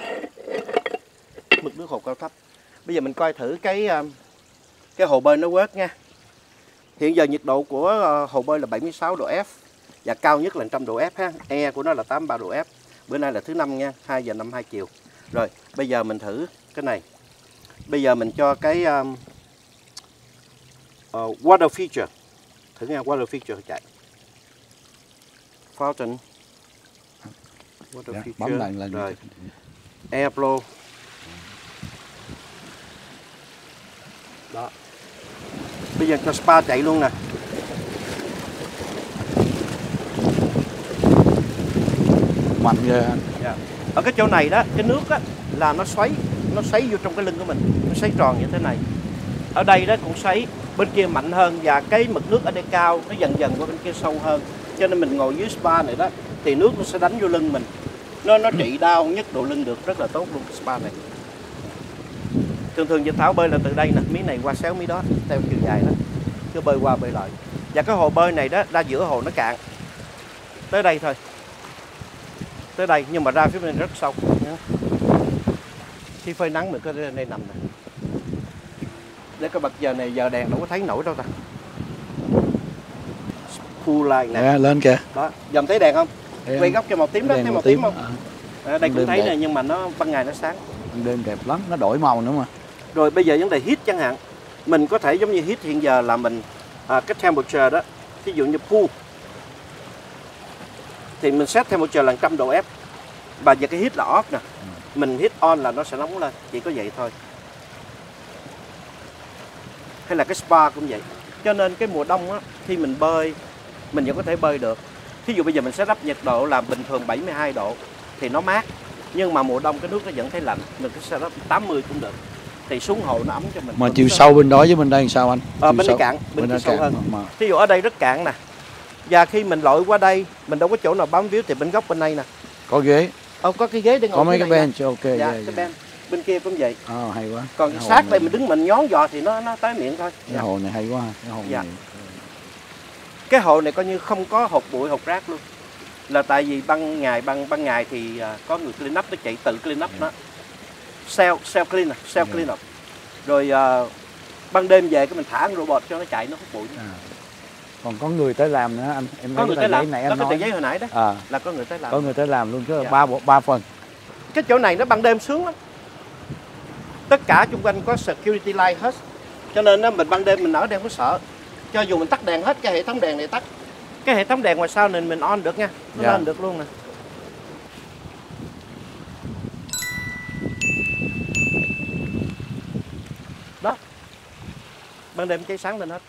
Mực nước hồ cao thấp. Bây giờ mình coi thử cái cái hồ bơi nó work nha. Hiện giờ nhiệt độ của hồ bơi là bảy mươi sáu độ F và cao nhất là một trăm độ F ha. E của nó là tám mươi ba độ F. Bữa nay là thứ năm nha, hai giờ năm mươi hai chiều. Rồi, bây giờ mình thử cái này. Bây giờ mình cho cái um, uh, water feature. Thử nha, water feature chạy. Fountain. Water Dạ, feature. bấm lần lần. Rồi. Airflow. Đó. Bây giờ cho spa chạy luôn nè. Mạnh ghê anh. Yeah. Ở cái chỗ này đó, cái nước á là nó xoáy, nó xoáy vô trong cái lưng của mình, nó xoáy tròn như thế này. Ở đây đó cũng xoáy, bên kia mạnh hơn và cái mực nước ở đây cao, nó dần dần qua bên kia sâu hơn. Cho nên mình ngồi dưới spa này đó thì nước nó sẽ đánh vô lưng mình. Nó nó trị đau nhất độ lưng được, rất là tốt luôn cái spa này. Thường thường Dịch Thảo bơi là từ đây nè, mí này qua xéo mí đó, theo chiều dài đó. Cứ bơi qua bơi lại. Và cái hồ bơi này đó, ra giữa hồ nó cạn. Tới đây thôi. Tới đây, nhưng mà ra phía bên rất sâu. Khi phơi nắng mình có đây nằm nè. Để cái bật giờ này, giờ đèn đâu có thấy nổi đâu ta. Full light nè. À, lên kìa. Đó, dòm thấy đèn không? Quay góc cho màu tím đó, thấy màu tím không? À, đây cũng thấy nè, nhưng mà nó ban ngày nó sáng. Đêm đẹp lắm, nó đổi màu nữa mà. Rồi bây giờ vấn đề heat chẳng hạn. Mình có thể giống như heat hiện giờ là mình à, cái temperature đó, ví dụ như pool thì mình set temperature là một trăm độ F. Và giờ cái heat là off nè. Mình hit on là nó sẽ nóng lên, chỉ có vậy thôi. Hay là cái spa cũng vậy. Cho nên cái mùa đông á, khi mình bơi mình vẫn có thể bơi được. Thí dụ bây giờ mình sẽ up nhiệt độ là bình thường bảy mươi hai độ thì nó mát. Nhưng mà mùa đông cái nước nó vẫn thấy lạnh, mình sẽ up tám mươi cũng được. Thì xuống hồ nó ấm cho mình. Mà chiều sâu bên đó với bên đây sao anh? À, bên đây cạn, bên, bên đây sâu hơn. Mà. Thí dụ ở đây rất cạn nè. Và khi mình lội qua đây, mình đâu có chỗ nào bám víu thì bên góc bên đây nè. Có ghế. Ờ, có cái ghế để ngồi. Có mấy cái bench, ok. Dạ, yeah, cái yeah. bench. Bên kia cũng vậy. Ờ, hay quá. Còn cái sát đây mình đứng mình nhón giò thì nó nó tới miệng thôi. Cái dạ. hồ này hay quá. Cái hồ dạ. này. Cái hồ này coi như không có hột bụi hột rác luôn. Là tại vì ban ngày ban ban ngày thì uh, có người clean up, nó chạy tự clean up yeah. nó. Self self clean up, self yeah. clean up. Rồi uh, ban đêm về cái mình thả con robot cho nó chạy nó hút bụi. À. Còn có người tới làm nữa anh, em có người tới làm. này có anh cái nói. tờ giấy hồi nãy đó à. Là có người tới làm. Có người tới làm luôn chứ dạ. ba bộ ba phần. Cái chỗ này nó ban đêm sướng lắm. Tất cả xung quanh có security light hết. Cho nên đó, mình ban đêm mình ở đây không có sợ. Cho dù mình tắt đèn hết, cái hệ thống đèn này tắt. Cái hệ thống đèn ngoài sau này mình on được nha. Nó dạ. lên được luôn nè. Đó. Ban đêm cháy sáng lên hết.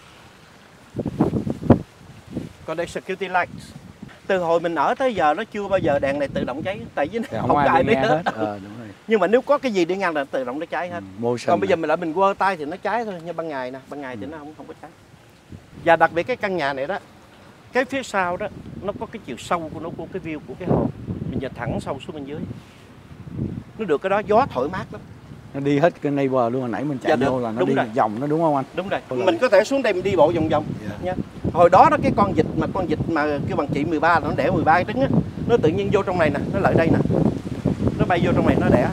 Còn đây security light. Từ hồi mình ở tới giờ nó chưa bao giờ đèn này tự động cháy. Tại vì không, không ai ai đi hết. hết. Ờ, đúng rồi. Nhưng mà nếu có cái gì đi ngang là tự động nó cháy hết. Ừ, còn bây giờ mình lại mình quơ tay thì nó cháy thôi. Như ban ngày nè, ban ngày ừ. thì nó không không có cháy. Và đặc biệt cái căn nhà này đó, cái phía sau đó nó có cái chiều sâu của nó, của cái view của cái hồ. Mình nhìn thẳng sâu xuống bên dưới. Nó được cái đó, gió thổi mát lắm. Nó đi hết cái neighbor luôn, hồi nãy mình chạy dạ, vô là nó đúng đi rồi. Vòng nó đúng không anh? Đúng rồi. Mình có thể xuống đây mình đi bộ vòng vòng yeah. nha. Hồi đó đó cái con vịt mà con vịt mà kêu bằng chị mười ba nó đẻ mười ba cái trứng á, nó tự nhiên vô trong này nè, nó lại đây nè. Nó bay vô trong này nó đẻ.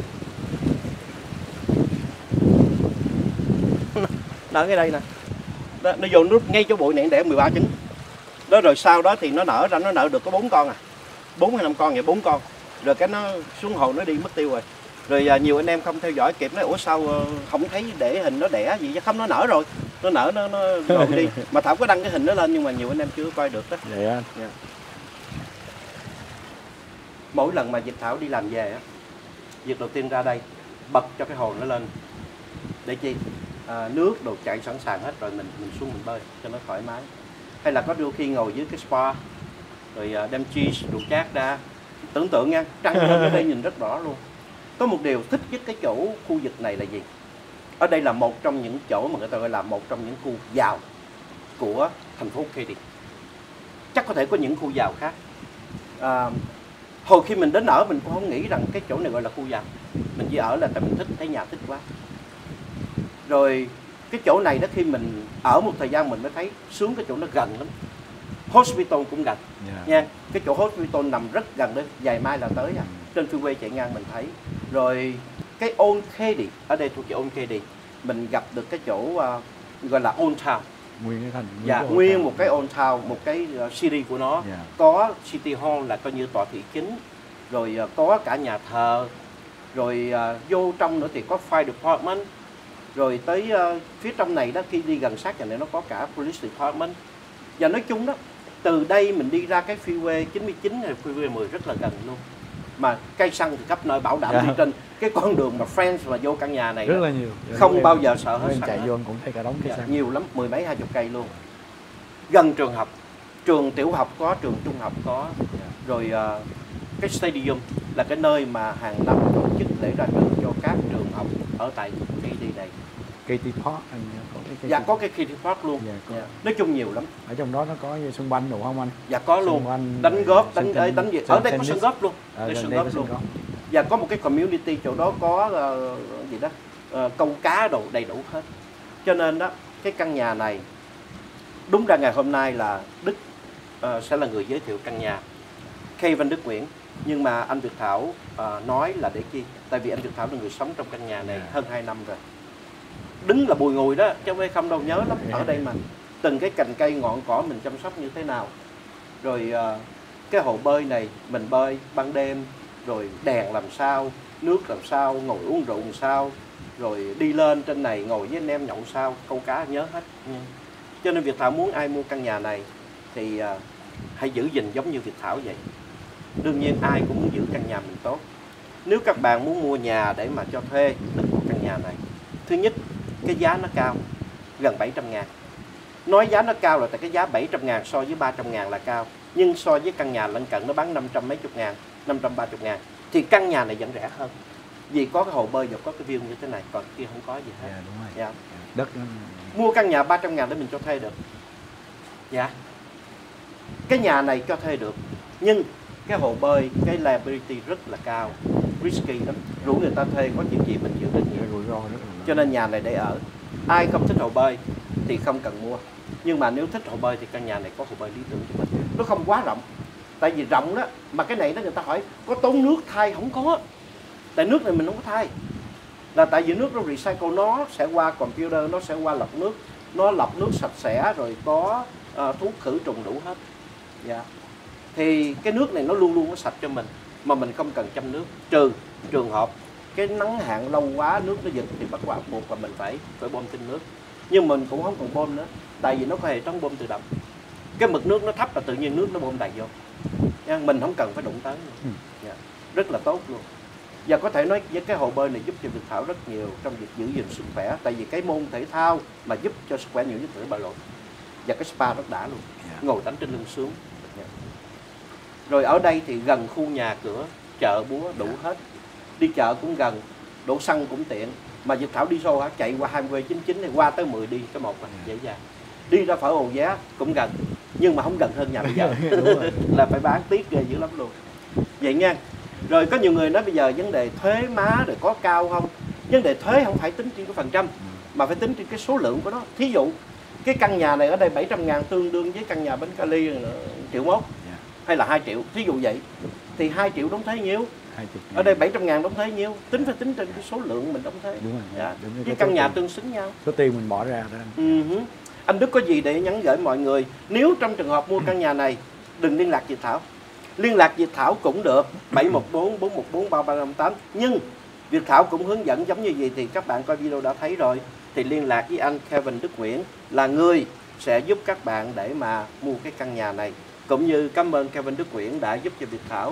Nở cái đây nè. Đó, nó vô nút ngay chỗ bụi này đẻ mười ba trứng. Đó rồi sau đó thì nó nở ra, nó nở được có bốn con à. bốn hay năm con vậy, bốn con. Rồi cái nó xuống hồ nó đi mất tiêu rồi. Rồi à, nhiều anh em không theo dõi kịp nói ủa sao không thấy để hình nó đẻ gì chứ, không nó nở rồi. Nó nở nó nó rồi đi. Mà Thảo có đăng cái hình nó lên nhưng mà nhiều anh em chưa coi được đó. Vậy anh. Yeah. Mỗi lần mà Dịch Thảo đi làm về á, việc đầu tiên ra đây bật cho cái hồ nó lên. Để chi? À, nước đồ chạy sẵn sàng hết rồi mình mình xuống mình bơi cho nó thoải mái. Hay là có đôi khi ngồi dưới cái spa rồi uh, đem cheese đồ chát ra, tưởng tượng nha, trăng ở đây nhìn rất rõ luôn. Có một điều thích nhất cái chỗ khu vực này là gì? Ở đây là một trong những chỗ mà người ta gọi là một trong những khu giàu của thành phố Katy. Chắc có thể có những khu giàu khác. À, hồi khi mình đến ở mình cũng không nghĩ rằng cái chỗ này gọi là khu giàu. Mình chỉ ở là tại mình thích, thấy nhà thích quá. Rồi cái chỗ này đó khi mình ở một thời gian mình mới thấy sướng, cái chỗ nó gần lắm. Hospital cũng gần, yeah. nha. Cái chỗ hospital nằm rất gần đấy, vài mai là tới à. Trên freeway chạy ngang mình thấy. Rồi cái Old Katy, ở đây thuộc về Old Katy, mình gặp được cái chỗ uh, gọi là Old Town. Nguyên cái thành dạ, cái nguyên town. một cái Old Town, một cái uh, city của nó. Yeah. Có City Hall là coi như tòa thị chính, rồi uh, có cả nhà thờ, rồi uh, vô trong nữa thì có Fire Department. Rồi tới uh, phía trong này đó, khi đi gần sát nhà này nó có cả Police Department. Và nói chung đó, từ đây mình đi ra cái freeway chín mươi chín hay freeway mười rất là gần luôn. Mà cây xăng thì khắp nơi, bảo đảm Yeah. đi trên cái con đường mà Friends mà vô căn nhà này Rất đó, là nhiều. không Em- bao giờ sợ hết em xăng chạy hết. vô em cũng thấy cả đống cây Dạ, xăng. nhiều lắm, mười mấy hai chục cây luôn. Gần trường học, trường tiểu học có, trường trung học có. Rồi uh, cái stadium là cái nơi mà hàng năm tổ chức lễ ra trường cho các trường học ở tại cái đi này. Katy Park anh có cái Katy Dạ có cái Katy Park luôn. Dạ, có. Dạ. Nói chung nhiều lắm. Ở trong đó nó có như sân banh đủ không anh? Dạ có luôn. Sân banh, Đánh góp, sân đánh tennis, ấy, đánh gì? sân Ở đây có tennis. sân góp luôn. Ờ, Đây gần sân đây góp có sân luôn. golf. Và có một cái community chỗ đó có uh, gì đó uh, câu cá đồ đầy đủ hết. Cho nên đó cái căn nhà này đúng ra ngày hôm nay là Đức uh, sẽ là người giới thiệu căn nhà Kevin Đức Nguyễn, nhưng mà anh Việt Thảo uh, nói là để chi? Tại vì anh Việt Thảo là người sống trong căn nhà này hơn hai năm rồi. Đứng là bùi ngùi đó chứ không phải không đâu, nhớ lắm. Ở đây mà từng cái cành cây ngọn cỏ mình chăm sóc như thế nào. Rồi uh, cái hồ bơi này mình bơi ban đêm, rồi đèn làm sao, nước làm sao, ngồi uống rượu làm sao, rồi đi lên trên này ngồi với anh em nhậu sao, câu cá nhớ hết. Ừ. Cho nên Việt Thảo muốn ai mua căn nhà này thì uh, hãy giữ gìn giống như Việt Thảo vậy. Đương nhiên ai cũng muốn giữ căn nhà mình tốt. Nếu các bạn muốn mua nhà để mà cho thuê, đừng mua căn nhà này. Thứ nhất, cái giá nó cao, gần bảy trăm ngàn. Nói giá nó cao là tại cái giá bảy trăm ngàn so với ba trăm ngàn là cao. Nhưng so với căn nhà lân cận nó bán năm trăm mấy chục ngàn, năm trăm ba mươi ngàn, thì căn nhà này vẫn rẻ hơn. Vì có cái hồ bơi và có cái view như thế này, còn kia không có gì hết. Dạ đúng rồi. Dạ. Đất nó... Mua căn nhà ba trăm ngàn để mình cho thuê được. Dạ. Cái nhà này cho thuê được, nhưng cái hồ bơi, cái liability rất là cao, risky lắm. Rủ người ta thuê có chuyện gì mình chịu trách nhiệm. rủi ro rất là lớn. Cho nên nhà này để ở. Ai không thích hồ bơi thì không cần mua. Nhưng mà nếu thích hồ bơi thì căn nhà này có hồ bơi lý tưởng cho mình. Nó không quá rộng. Tại vì rộng đó, mà cái này đó người ta hỏi có tốn nước thay, không có. Tại nước này mình không có thay. Là tại vì nước nó recycle, nó sẽ qua computer, nó sẽ qua lọc nước. Nó lọc nước sạch sẽ rồi có uh, thuốc khử trùng đủ hết. Dạ. Thì cái nước này nó luôn luôn nó sạch cho mình, mà mình không cần chăm nước. Trừ trường hợp cái nắng hạn lâu quá, nước nó giật thì bắt buộc buộc và mình phải phải bơm tinh nước. Nhưng mình cũng không cần bơm nữa, tại vì nó có hệ thống bơm tự động. Cái mực nước nó thấp là tự nhiên nước nó bơm đầy vô. Nha, mình không cần phải đụng tới nữa. Ừ. Dạ. Rất là tốt luôn. Và có thể nói với cái hồ bơi này giúp cho Việt Thảo rất nhiều trong việc giữ gìn sức khỏe. Tại vì cái môn thể thao mà giúp cho sức khỏe nhiều nhất là bơi lội. Và cái spa rất đã luôn. Dạ. Ngồi tắm trên lưng sướng. Dạ. Rồi ở đây thì gần khu nhà cửa, chợ búa đủ hết. Đi chợ cũng gần, đổ xăng cũng tiện. Mà Việt Thảo đi xô hả, chạy qua hai mươi chín chín này qua tới mười đi cái một là dễ dàng. Đi ra phở Ồ Giá cũng gần, nhưng mà không gần hơn nhà bây giờ. Là phải bán tiếc ghê dữ lắm luôn. Vậy nha. Rồi có nhiều người nói bây giờ vấn đề thuế má rồi có cao không? Vấn đề thuế không phải tính trên cái phần trăm, mà phải tính trên cái số lượng của nó. Thí dụ cái căn nhà này ở đây bảy trăm ngàn tương đương với căn nhà Bến Cali triệu mốt, Dạ. hay là hai triệu, thí dụ vậy. Thì hai triệu đóng thuế nhiêu? hai mươi Ở đây bảy trăm ngàn đóng thuế nhiêu? Tính phải tính trên cái số lượng mình đóng thuế. Đúng rồi. Dạ. Đúng rồi, Với cái căn số nhà tiền- tương xứng nhau. số tiền mình bỏ ra đó anh. Ừ. Anh Đức có gì để nhắn gửi mọi người? Nếu trong trường hợp mua căn nhà này, đừng liên lạc Việt Thảo. Liên lạc Việt Thảo cũng được, bảy một bốn bốn một bốn ba ba năm tám. Nhưng Việt Thảo cũng hướng dẫn giống như gì thì các bạn coi video đã thấy rồi. Thì liên lạc với anh Kevin Đức Nguyễn là người sẽ giúp các bạn để mà mua cái căn nhà này. Cũng như cảm ơn Kevin Đức Nguyễn đã giúp cho Việt Thảo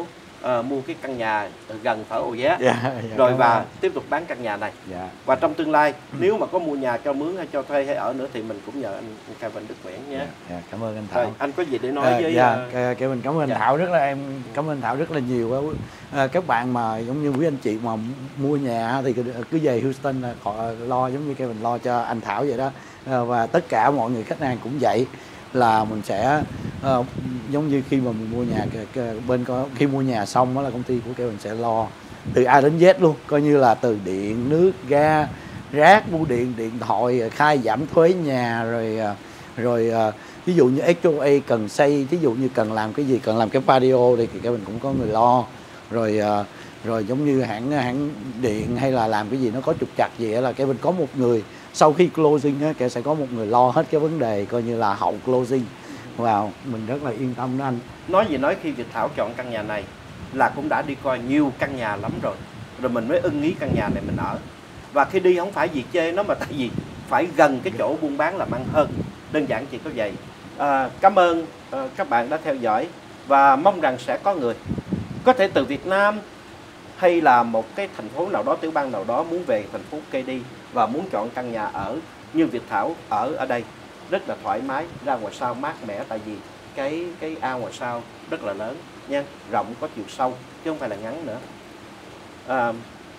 uh, mua cái căn nhà gần Phở Ồ Giá, Dạ, dạ, rồi và ơn. tiếp tục bán căn nhà này. Dạ. Và trong tương lai nếu mà có mua nhà cho mướn hay cho thuê hay ở nữa thì mình cũng nhờ anh Kevin Đức Nguyễn nhé. Dạ, dạ, cảm ơn anh Thảo. Rồi, anh có gì để nói À, với dạ, uh, Kevin cảm ơn dạ. anh Thảo rất là em cảm ơn anh Thảo rất là nhiều á. À, các bạn mà giống như quý anh chị mà mua nhà thì cứ về Houston là họ lo giống như Kevin lo cho anh Thảo vậy đó. À, và tất cả mọi người khách hàng cũng vậy, là mình sẽ uh, giống như khi mà mình mua nhà bên có khi mua nhà xong đó là công ty của Kevin sẽ lo từ A đến Z luôn, coi như là từ điện nước ga rác bưu điện điện thoại, khai giảm thuế nhà, rồi rồi ví dụ như ích ô a cần xây, ví dụ như cần làm cái gì, cần làm cái patio thì Kevin cũng có người lo, rồi rồi giống như hãng hãng điện hay là làm cái gì nó có trục trặc gì là Kevin có một người sau khi closing á, Kevin sẽ có một người lo hết cái vấn đề coi như là hậu closing. Wow, mình rất là yên tâm đó anh. Nói gì nói, khi Việt Thảo chọn căn nhà này là cũng đã đi coi nhiều căn nhà lắm rồi, rồi mình mới ưng ý căn nhà này mình ở. Và khi đi không phải vì chê nó mà tại vì phải gần cái chỗ buôn bán làm ăn hơn, đơn giản chỉ có vậy. À, cảm ơn à, các bạn đã theo dõi và mong rằng sẽ có người có thể từ Việt Nam hay là một cái thành phố nào đó, tiểu bang nào đó muốn về thành phố Katy và muốn chọn căn nhà ở như Việt Thảo ở ở đây rất là thoải mái, ra ngoài sau mát mẻ, tại vì cái cái ao ngoài sau rất là lớn nha, rộng có chiều sâu chứ không phải là ngắn nữa. À,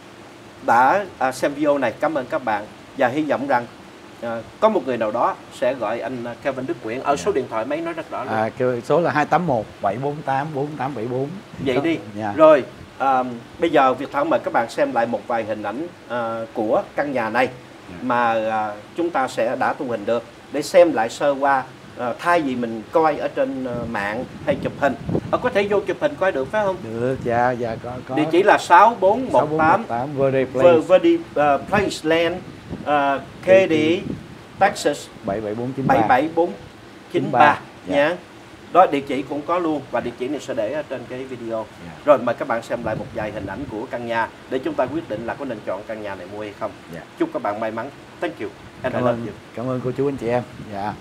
đã à, xem video này, cảm ơn các bạn và hy vọng rằng à, có một người nào đó sẽ gọi anh Kevin Đức Nguyễn ở số điện thoại mấy nói rất rõ luôn. À, số là hai tám một bảy bốn tám bốn tám bảy bốn. Vậy đi. Yeah. Rồi à, bây giờ Việt Thảo mời các bạn xem lại một vài hình ảnh à, của căn nhà này yeah. mà à, chúng ta sẽ đã thu hình được để xem lại sơ qua. À, thay vì mình coi ở trên uh, mạng hay chụp hình, à, có thể vô chụp hình coi được phải không? Được, dạ, dạ có. có. Địa chỉ là sáu bốn một tám Verde Place, Verde uh, Place Land, uh, Katy, Texas bảy bảy bốn chín ba nha. Yeah. Đó, địa chỉ cũng có luôn và địa chỉ này sẽ để ở trên cái video. Yeah. Rồi mời các bạn xem lại một vài hình ảnh của căn nhà để chúng ta quyết định là có nên chọn căn nhà này mua hay không. Yeah. Chúc các bạn may mắn. Thank you. And cảm I love ơn, you. Cảm ơn cô chú anh chị em. Dạ.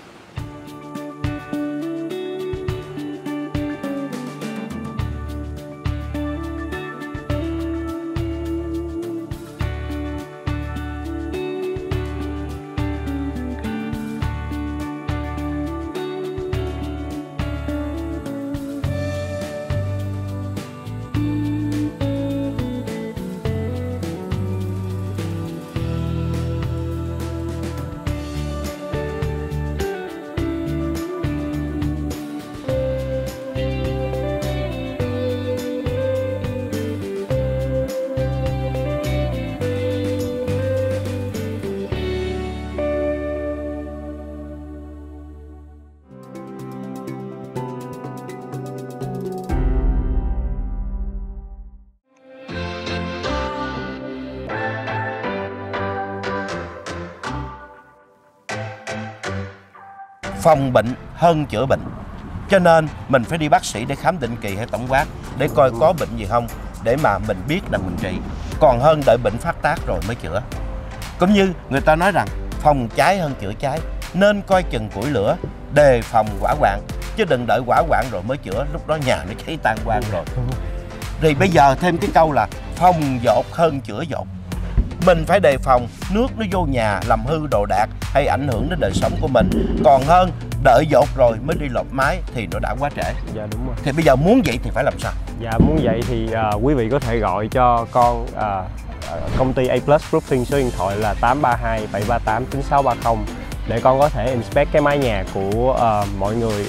Phòng bệnh hơn chữa bệnh, cho nên mình phải đi bác sĩ để khám định kỳ hay tổng quát để coi có bệnh gì không, để mà mình biết là mình trị, còn hơn đợi bệnh phát tác rồi mới chữa. Cũng như người ta nói rằng phòng cháy hơn chữa cháy, nên coi chừng củi lửa, đề phòng hỏa hoạn, chứ đừng đợi hỏa hoạn rồi mới chữa, lúc đó nhà nó cháy tan hoang rồi. Thì bây giờ thêm cái câu là phòng dột hơn chữa dột. Mình phải đề phòng nước nó vô nhà làm hư đồ đạc hay ảnh hưởng đến đời sống của mình, còn hơn đợi dột rồi mới đi lợp mái thì nó đã quá trễ. Dạ đúng rồi. Thì bây giờ muốn vậy thì phải làm sao? Dạ muốn vậy thì uh, quý vị có thể gọi cho con uh, công ty A Plus Roofing, số điện thoại là tám ba hai bảy ba tám chín sáu ba không để con có thể inspect cái mái nhà của uh, mọi người.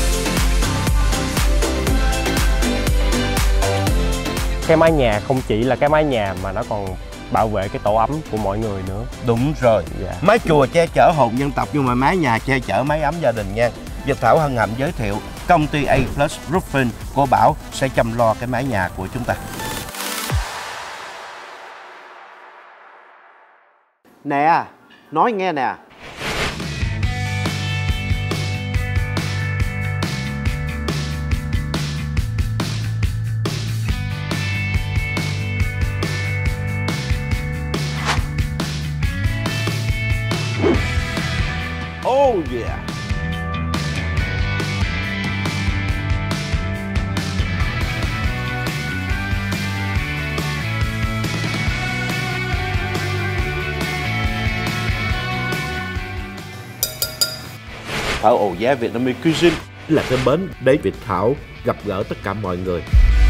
Cái mái nhà không chỉ là cái mái nhà mà nó còn bảo vệ cái tổ ấm của mọi người nữa. Đúng rồi. Dạ. Mái chùa che chở hồn dân tộc nhưng mà mái nhà che chở mái ấm gia đình nha. Việt Thảo hân hạnh giới thiệu công ty A Plus Roofing của Bảo sẽ chăm lo cái mái nhà của chúng ta. Nè, nói nghe nè. Oh yeah. phở Ồ Giá Vietnamese Cuisine là cái bến để Việt Thảo gặp gỡ tất cả mọi người.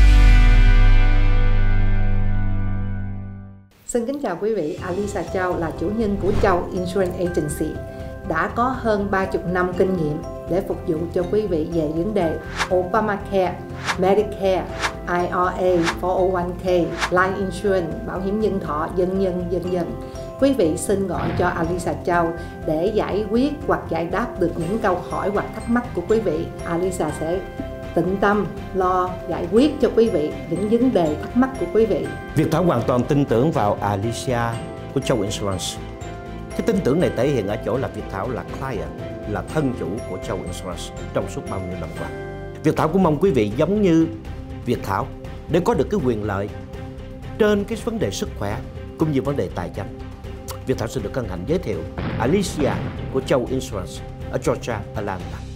Xin kính chào quý vị, Alisa Châu là chủ nhân của Châu Insurance Agency, đã có hơn ba mươi năm kinh nghiệm để phục vụ cho quý vị về vấn đề Obamacare, Medicare, I R A, four oh one k, Life Insurance, bảo hiểm nhân thọ, vân vân vân vân. Quý vị xin gọi cho Alisa Châu để giải quyết hoặc giải đáp được những câu hỏi hoặc thắc mắc của quý vị. Alisa sẽ tận tâm lo giải quyết cho quý vị những vấn đề thắc mắc của quý vị. Việt Thảo hoàn toàn tin tưởng vào Alicia của Châu Insurance. Cái tin tưởng này thể hiện ở chỗ là Việt Thảo là client, là thân chủ của Châu Insurance trong suốt bao nhiêu năm qua. Việt Thảo cũng mong quý vị giống như Việt Thảo để có được cái quyền lợi trên cái vấn đề sức khỏe cũng như vấn đề tài chính. Việt Thảo xin được hân hạnh giới thiệu Alicia của Châu Insurance ở Georgia, Atlanta.